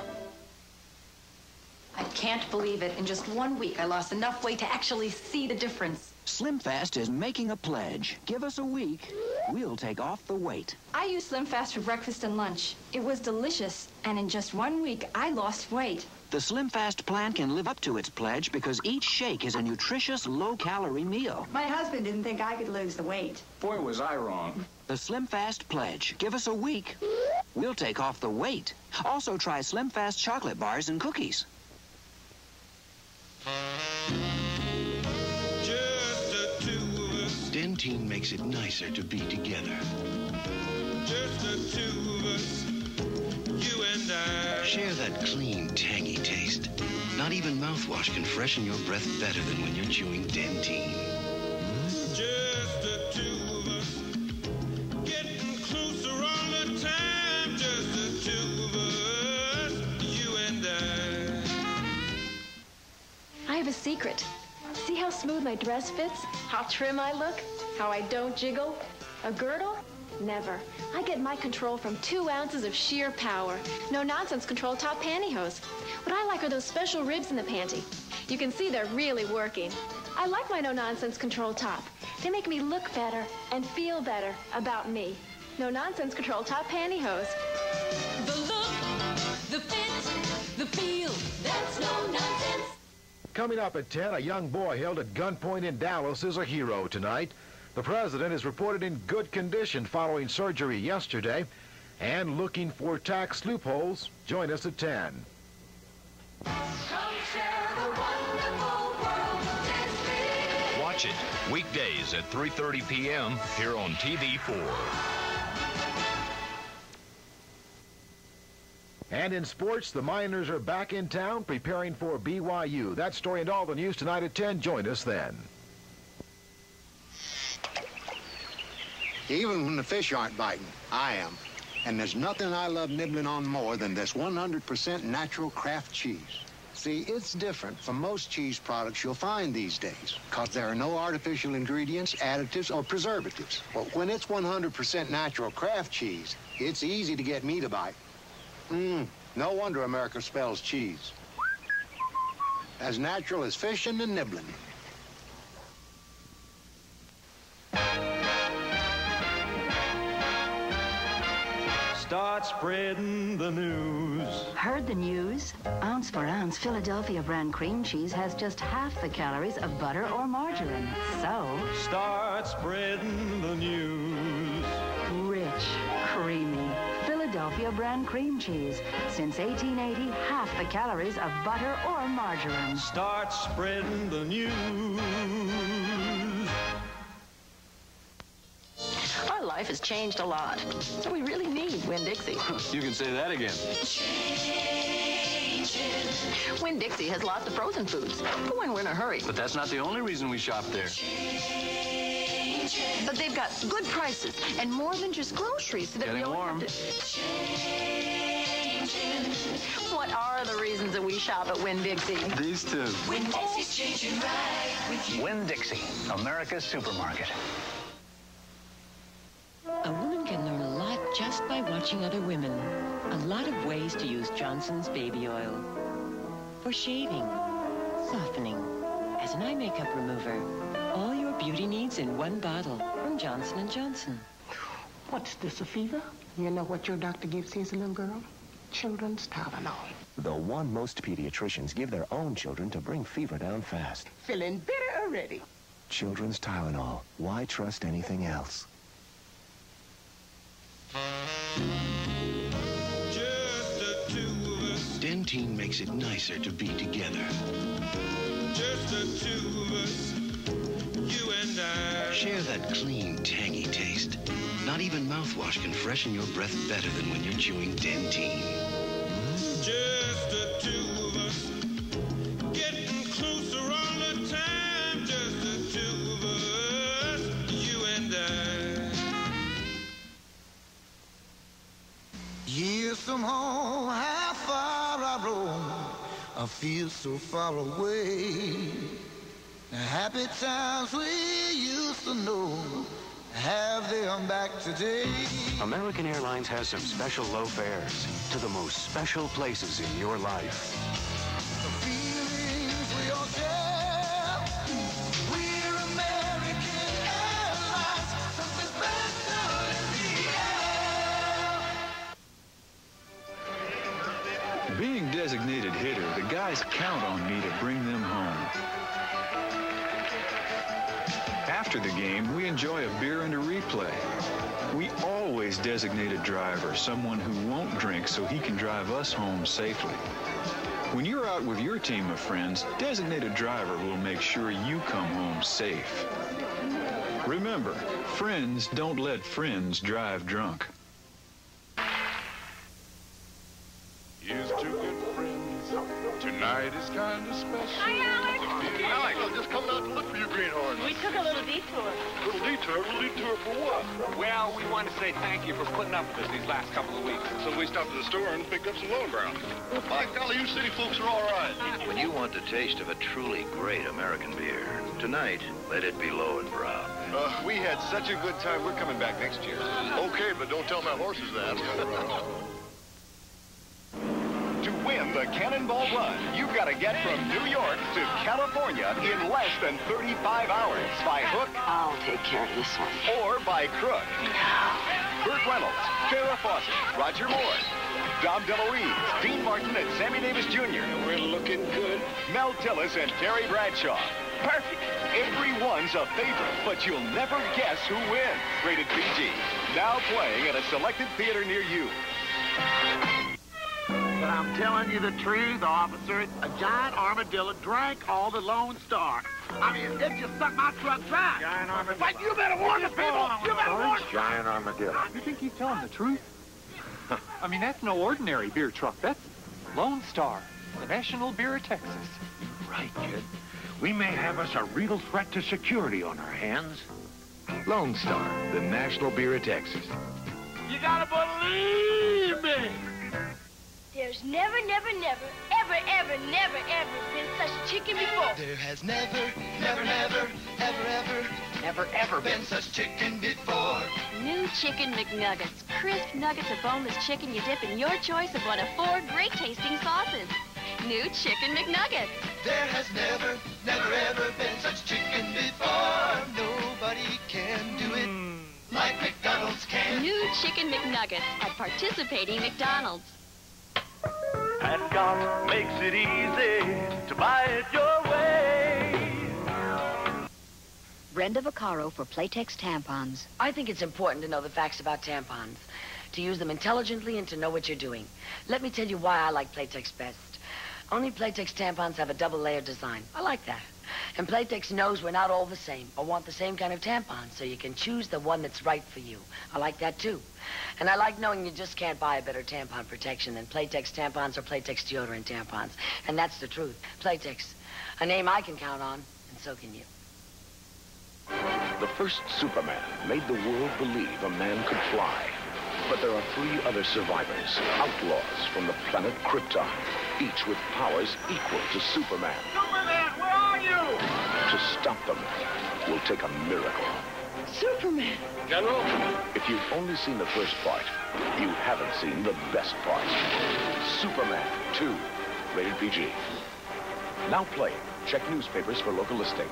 I can't believe it. In just 1 week, I lost enough weight to actually see the difference. SlimFast is making a pledge. Give us a week. We'll take off the weight. I used SlimFast for breakfast and lunch. It was delicious, and in just 1 week, I lost weight. The SlimFast plan can live up to its pledge because each shake is a nutritious, low-calorie meal. My husband didn't think I could lose the weight. Boy, was I wrong. The SlimFast pledge. Give us a week. We'll take off the weight. Also try SlimFast chocolate bars and cookies. Dentine makes it nicer to be together. Just the two of us, you and I. Share that clean, tangy taste. Not even mouthwash can freshen your breath better than when you're chewing Dentine. Just the two of us, getting closer all the time. Just the two of us, you and I have a secret. See how smooth my dress fits? How trim I look? How I don't jiggle? A girdle? Never. I get my control from 2 ounces of sheer power. No-nonsense control top pantyhose. What I like are those special ribs in the panty. You can see they're really working. I like my no-nonsense control top. They make me look better and feel better about me. No-nonsense control top pantyhose. The look, the fit, the feel, that's no nonsense. Coming up at 10, a young boy held at gunpoint in Dallas is a hero tonight. The president is reported in good condition following surgery yesterday and looking for tax loopholes. Join us at 10. Come share the wonderful world of Disney. Watch it weekdays at 3:30 p.m. here on TV4. And in sports, the Miners are back in town preparing for BYU. That story and all the news tonight at 10. Join us then. Even when the fish aren't biting, I am. And there's nothing I love nibbling on more than this 100% natural Kraft cheese. See, it's different from most cheese products you'll find these days, because there are no artificial ingredients, additives, or preservatives. But when it's 100% natural Kraft cheese, it's easy to get me to bite. No wonder America spells cheese. As natural as fishing and nibbling. Start spreading the news. Heard the news? Ounce for ounce, Philadelphia brand cream cheese has just half the calories of butter or margarine. So, start spreading the news. Rich, creamy, Philadelphia brand cream cheese. Since 1880, half the calories of butter or margarine. Start spreading the news. Our life has changed a lot, so we really need Winn-Dixie. You can say that again. Winn-Dixie has lots of frozen foods for when we're in a hurry. But that's not the only reason we shop there. But they've got good prices and more than just groceries. So that Getting warm. What are the reasons that we shop at Winn-Dixie? These two. Winn-Dixie's changing right with you. Winn-Dixie, America's supermarket. A woman can learn a lot just by watching other women. A lot of ways to use Johnson's baby oil. For shaving, softening, as an eye makeup remover. All your beauty needs in one bottle from Johnson & Johnson. What's this, a fever? You know what your doctor gives his little girl? Children's Tylenol. The one most pediatricians give their own children to bring fever down fast. Feeling better already. Children's Tylenol. Why trust anything else? Dentine makes it nicer to be together. Just the two of us, you and I. Share that clean, tangy taste. Not even mouthwash can freshen your breath better than when you're chewing Dentine. Just the two of us, getting closer all the time. Just the two of us, you and I. Years from home, how far I roam, I feel so far away. The happy times we used to know, have they come back today? American Airlines has some special low fares to the most special places in your life. The feelings we all share, we're American Airlines, something special in the air. Being designated hitter, the guys count on me to bring them home. After the game, we enjoy a beer and a replay. We always designate a driver, someone who won't drink so he can drive us home safely. When you're out with your team of friends, designate a driver who will make sure you come home safe. Remember, friends don't let friends drive drunk. Here's to good friends. Tonight is kind of special. Hi, Alex. Alex, I was just coming out to look for you, greenhorn. We took a little detour. Little detour? Little detour for what? Well, we want to say thank you for putting up with us these last couple of weeks. So we stopped at the store and picked up some Lone Brown. Well, by golly, you city folks are all right. When you want the taste of a truly great American beer, tonight, let it be Low and Brown. We had such a good time. We're coming back next year. Okay, but don't tell my horses that. To win the Cannonball Run, you've got to get from New York to California in less than 35 hours. By hook. I'll take care of this one. Or by crook. Burt Reynolds, Farrah Fawcett, Roger Moore, Dom DeLuise, Dean Martin, and Sammy Davis Jr. We're looking good. Mel Tillis and Terry Bradshaw. Perfect. Everyone's a favorite, but you'll never guess who wins. Rated PG. Now playing at a selected theater near you. But I'm telling you the truth, officer. A giant armadillo drank all the Lone Star. I mean, it just sucked my truck dry. Giant armadillo. But you better warn the people. You better warn. Giant armadillo. You think he's telling the truth? I mean, that's no ordinary beer truck. That's Lone Star, the national beer of Texas. You're right, kid. We may have us a real threat to security on our hands. Lone Star, the national beer of Texas. You gotta believe me. There's never, never, never, ever, ever, never, ever been such chicken before. There has never, never, never, ever, ever, Never, ever been such chicken before. New Chicken McNuggets. Crisp nuggets of boneless chicken you dip in your choice of one of 4 great-tasting sauces. New Chicken McNuggets. There has never, never, ever been such chicken before. Nobody can do it like McDonald's can. New Chicken McNuggets at participating McDonald's. And God makes it easy to buy it your way. Brenda Vaccaro for Playtex tampons. I think it's important to know the facts about tampons, to use them intelligently and to know what you're doing. Let me tell you why I like Playtex best. Only Playtex tampons have a double-layer design. I like that. And Playtex knows we're not all the same or want the same kind of tampon, so you can choose the one that's right for you. I like that, too. And I like knowing you just can't buy a better tampon protection than Playtex tampons or Playtex deodorant tampons. And that's the truth. Playtex, a name I can count on, and so can you. The first Superman made the world believe a man could fly. But there are 3 other survivors, outlaws from the planet Krypton, each with powers equal to Superman. Superman, where are you? To stop them will take a miracle. Superman! General? If you've only seen the first part, you haven't seen the best part. Superman 2, rated PG. Now playing. Check newspapers for local listing.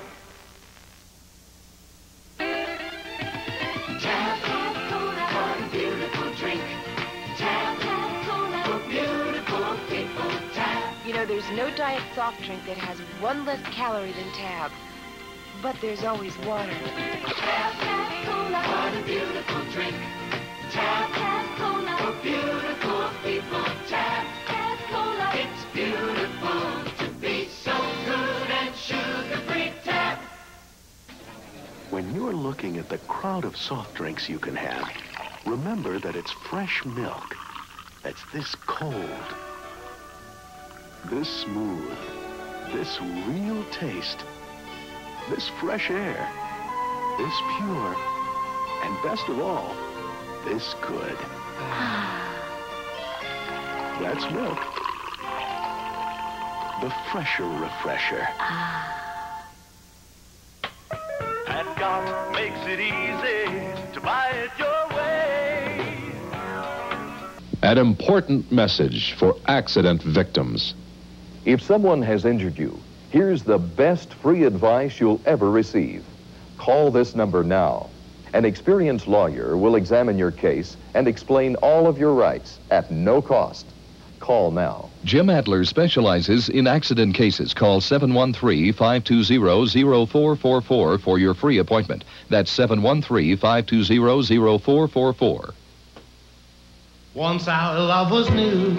You know, there's no diet soft drink that has 1 less calorie than Tab. But there's always water. Tab Cola, what a beautiful drink. Tab Cola, for beautiful people. Tab Cola, it's beautiful to be so good and sugar-free. Tab. When you're looking at the crowd of soft drinks you can have, remember that it's fresh milk that's this cold, this smooth, this real taste, this fresh air, this pure, and best of all, this good. That's milk. The fresher refresher. And God makes it easy to buy it your way. An important message for accident victims. If someone has injured you, here's the best free advice you'll ever receive. Call this number now. An experienced lawyer will examine your case and explain all of your rights at no cost. Call now. Jim Adler specializes in accident cases. Call 713-520-0444 for your free appointment. That's 713-520-0444. Once our love was new.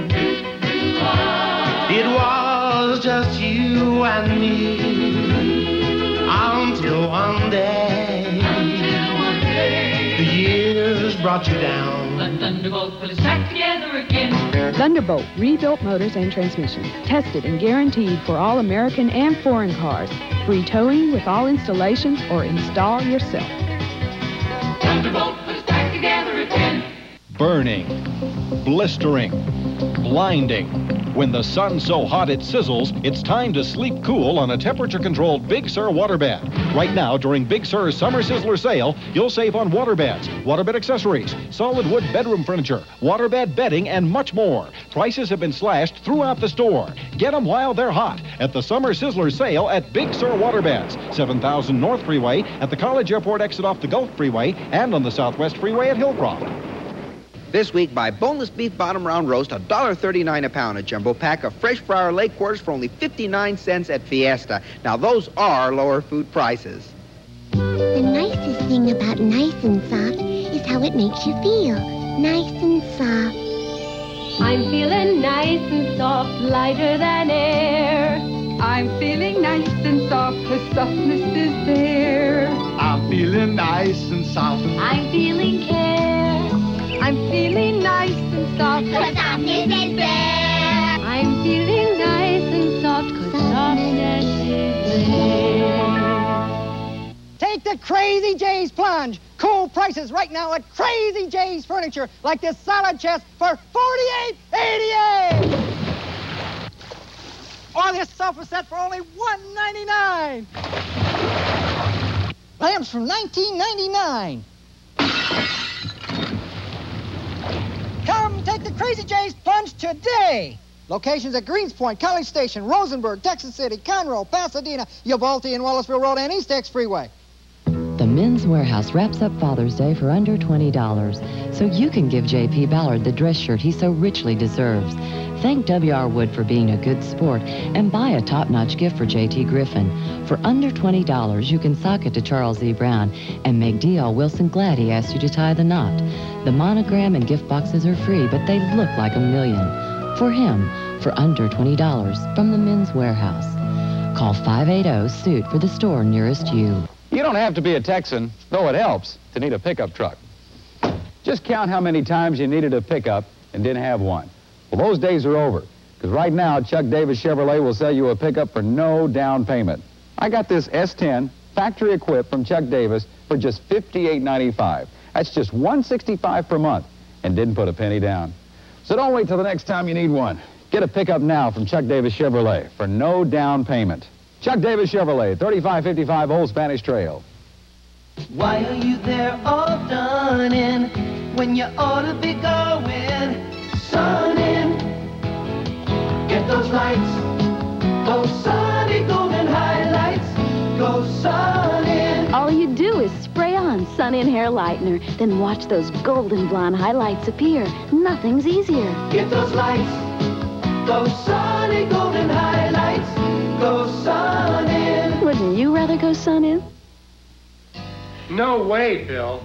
It was just you and me. Until one day, the years brought you down. The Thunderbolt put us back together again. Thunderbolt rebuilt motors and transmissions, tested and guaranteed for all American and foreign cars. Free towing with all installations or install yourself. Thunderbolt put us back together again. Burning, blistering, blinding. When the sun's so hot it sizzles, it's time to sleep cool on a temperature-controlled Big Sur waterbed. Right now, during Big Sur's Summer Sizzler sale, you'll save on waterbeds, waterbed accessories, solid wood bedroom furniture, waterbed bedding, and much more. Prices have been slashed throughout the store. Get them while they're hot at the Summer Sizzler sale at Big Sur Waterbeds, 7000 North Freeway, at the College Airport exit off the Gulf Freeway, and on the Southwest Freeway at Hillcroft. This week, buy boneless beef bottom round roast, $1.39 a pound. A jumbo pack of fresh Friar Lake quarters for only 59 cents at Fiesta. Now, those are lower food prices. The nicest thing about nice and soft is how it makes you feel. Nice and soft. I'm feeling nice and soft, lighter than air. I'm feeling nice and soft, the softness is there. I'm feeling nice and soft. I'm feeling care. I'm feeling nice and soft. Crazy J's Plunge. Cool prices right now at Crazy J's Furniture, like this solid chest for $48.88. Or this sofa set for only $199. Lamps from $19.99. Come take the Crazy J's Plunge today. Locations at Greenspoint, College Station, Rosenberg, Texas City, Conroe, Pasadena, Uvalde, and Wallaceville Road, and East X Freeway. The Men's Warehouse wraps up Father's Day for under $20, so you can give J.P. Ballard the dress shirt he so richly deserves. Thank W.R. Wood for being a good sport and buy a top-notch gift for J.T. Griffin. For under $20, you can sock it to Charles E. Brown and make D.L. Wilson glad he asked you to tie the knot. The monogram and gift boxes are free, but they look like $1 million. For him, for under $20 from the Men's Warehouse. Call 580-SUIT for the store nearest you. You don't have to be a Texan, though it helps to need a pickup truck. Just count how many times you needed a pickup and didn't have one. Well, those days are over, because right now, Chuck Davis Chevrolet will sell you a pickup for no down payment. I got this S10 factory equipped from Chuck Davis for just $58.95. That's just $165 per month and didn't put a penny down. So don't wait till the next time you need one. Get a pickup now from Chuck Davis Chevrolet for no down payment. Chuck Davis Chevrolet, 3555 Old Spanish Trail. Why are you there all done in when you ought to be going sun in? Get those lights, those sunny golden highlights, go sun in. All you do is spray on Sun In Hair Lightener, then watch those golden blonde highlights appear. Nothing's easier. Get those lights, those sunny golden highlights, go sun in. Wouldn't you rather go sun in? No way, Bill.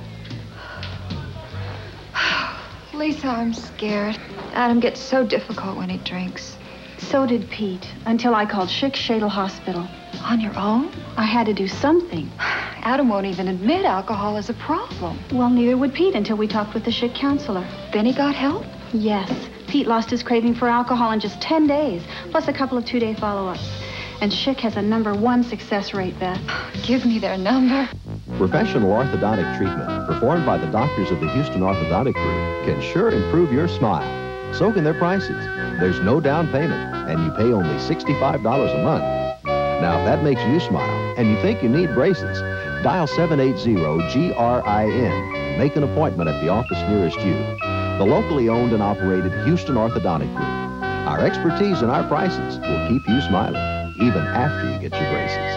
Lisa, I'm scared. Adam gets so difficult when he drinks. So did Pete, until I called Schick Shadle Hospital. On your own? I had to do something. Adam won't even admit alcohol is a problem. Well, neither would Pete until we talked with the Schick counselor. Then he got help? Yes. Pete lost his craving for alcohol in just 10 days, plus a couple of 2-day follow-ups. And Schick has a #1 success rate, Beth. Give me their number. Professional orthodontic treatment performed by the doctors of the Houston Orthodontic Group can sure improve your smile. So can their prices. There's no down payment, and you pay only $65 a month. Now, if that makes you smile, and you think you need braces, dial 780-GRIN. Make an appointment at the office nearest you. The locally owned and operated Houston Orthodontic Group. Our expertise and our prices will keep you smiling, even after you get your braces.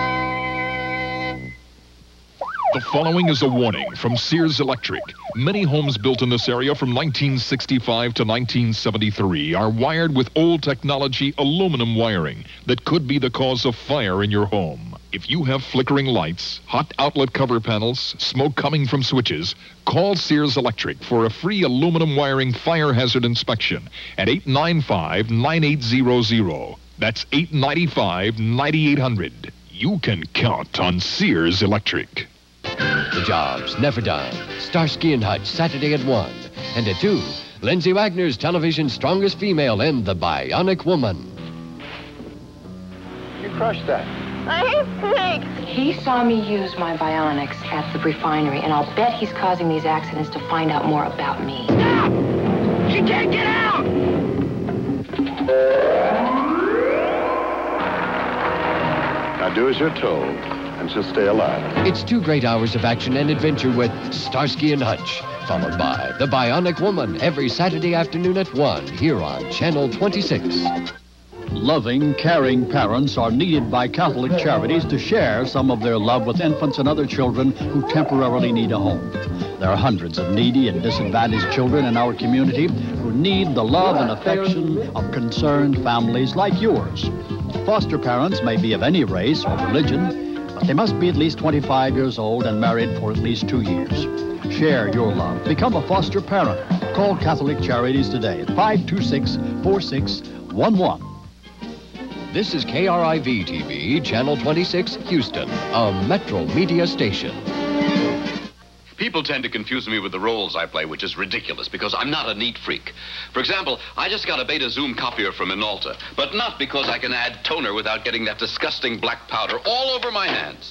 The following is a warning from Sears Electric. Many homes built in this area from 1965 to 1973 are wired with old technology aluminum wiring that could be the cause of fire in your home. If you have flickering lights, hot outlet cover panels, smoke coming from switches, call Sears Electric for a free aluminum wiring fire hazard inspection at 895-9800. That's 895-9800. You can count on Sears Electric. The Jobs, Never Done, Starsky and Hutch, Saturday at 1. And at 2, Lindsay Wagner's television's strongest female and The Bionic Woman. You crushed that. He saw me use my bionics at the refinery, and I'll bet he's causing these accidents to find out more about me. Stop! She can't get out! Now do as you're told, and she'll stay alive. It's 2 great hours of action and adventure with Starsky and Hutch, followed by The Bionic Woman every Saturday afternoon at 1 here on Channel 26. Loving, caring parents are needed by Catholic Charities to share some of their love with infants and other children who temporarily need a home. There are hundreds of needy and disadvantaged children in our community who need the love and affection of concerned families like yours. Foster parents may be of any race or religion, but they must be at least 25 years old and married for at least 2 years. Share your love. Become a foster parent. Call Catholic Charities today at 526-4611. This is KRIV-TV, Channel 26, Houston, a Metro Media station. People tend to confuse me with the roles I play, which is ridiculous because I'm not a neat freak. For example, I just got a Beta Zoom copier from Minolta, but not because I can add toner without getting that disgusting black powder all over my hands.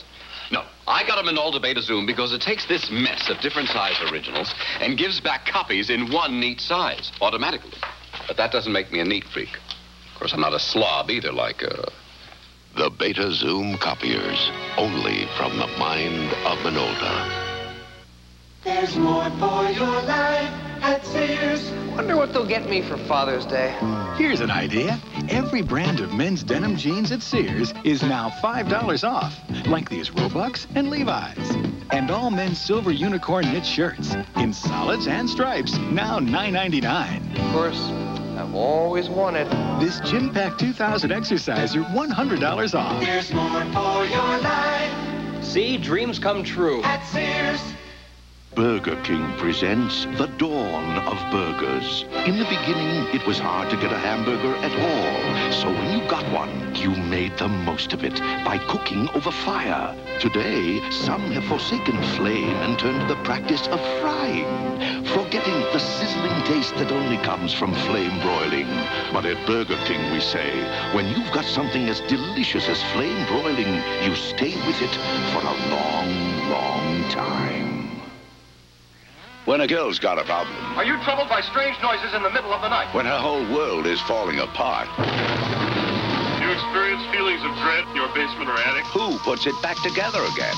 No, I got them in Alta Beta Zoom because it takes this mess of different size originals and gives back copies in one neat size automatically. But that doesn't make me a neat freak. Of course, I'm not a slob either, like The Beta Zoom copiers, only from the mind of Minolta. There's more for your life at Sears. Wonder what they'll get me for Father's Day. Here's an idea. Every brand of men's denim jeans at Sears is now $5 off, like these Roebucks and Levi's. And all men's silver unicorn knit shirts in solids and stripes, now $9.99. Of course, I've always wanted this Gym Pack 2000 exerciser, $100 off. There's more for your life. See, dreams come true. At Sears. Burger King presents the dawn of burgers. In the beginning, it was hard to get a hamburger at all. So when you got one, you made the most of it by cooking over fire. Today, some have forsaken flame and turned to the practice of frying, forgetting the sizzling taste that only comes from flame broiling. But at Burger King, we say, when you've got something as delicious as flame broiling, you stay with it for a long, long time. When a girl's got a problem. Are you troubled by strange noises in the middle of the night? When her whole world is falling apart. Do you experience feelings of dread in your basement or attic? Who puts it back together again?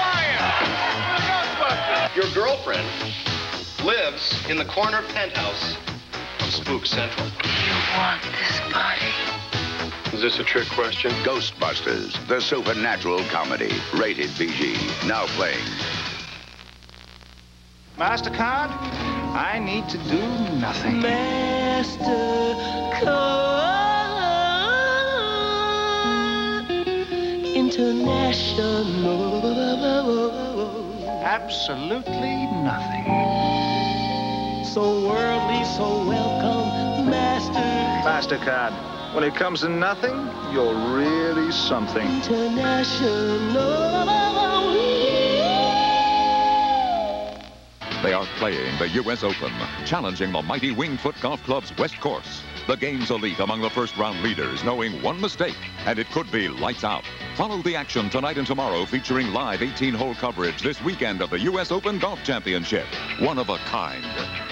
Your girlfriend lives in the corner penthouse of Spook Central. You want this body? Is this a trick question? Ghostbusters, the supernatural comedy. Rated PG. Now playing. MasterCard, I need to do nothing. MasterCard International. Absolutely nothing. So worldly, so welcome, MasterCard, when it comes to nothing, you're really something. International. They are playing the U.S. Open, challenging the mighty Winged Foot Golf Club's West Course. The game's elite among the first-round leaders, knowing one mistake, and it could be lights out. Follow the action tonight and tomorrow, featuring live 18-hole coverage this weekend of the U.S. Open Golf Championship. One of a kind.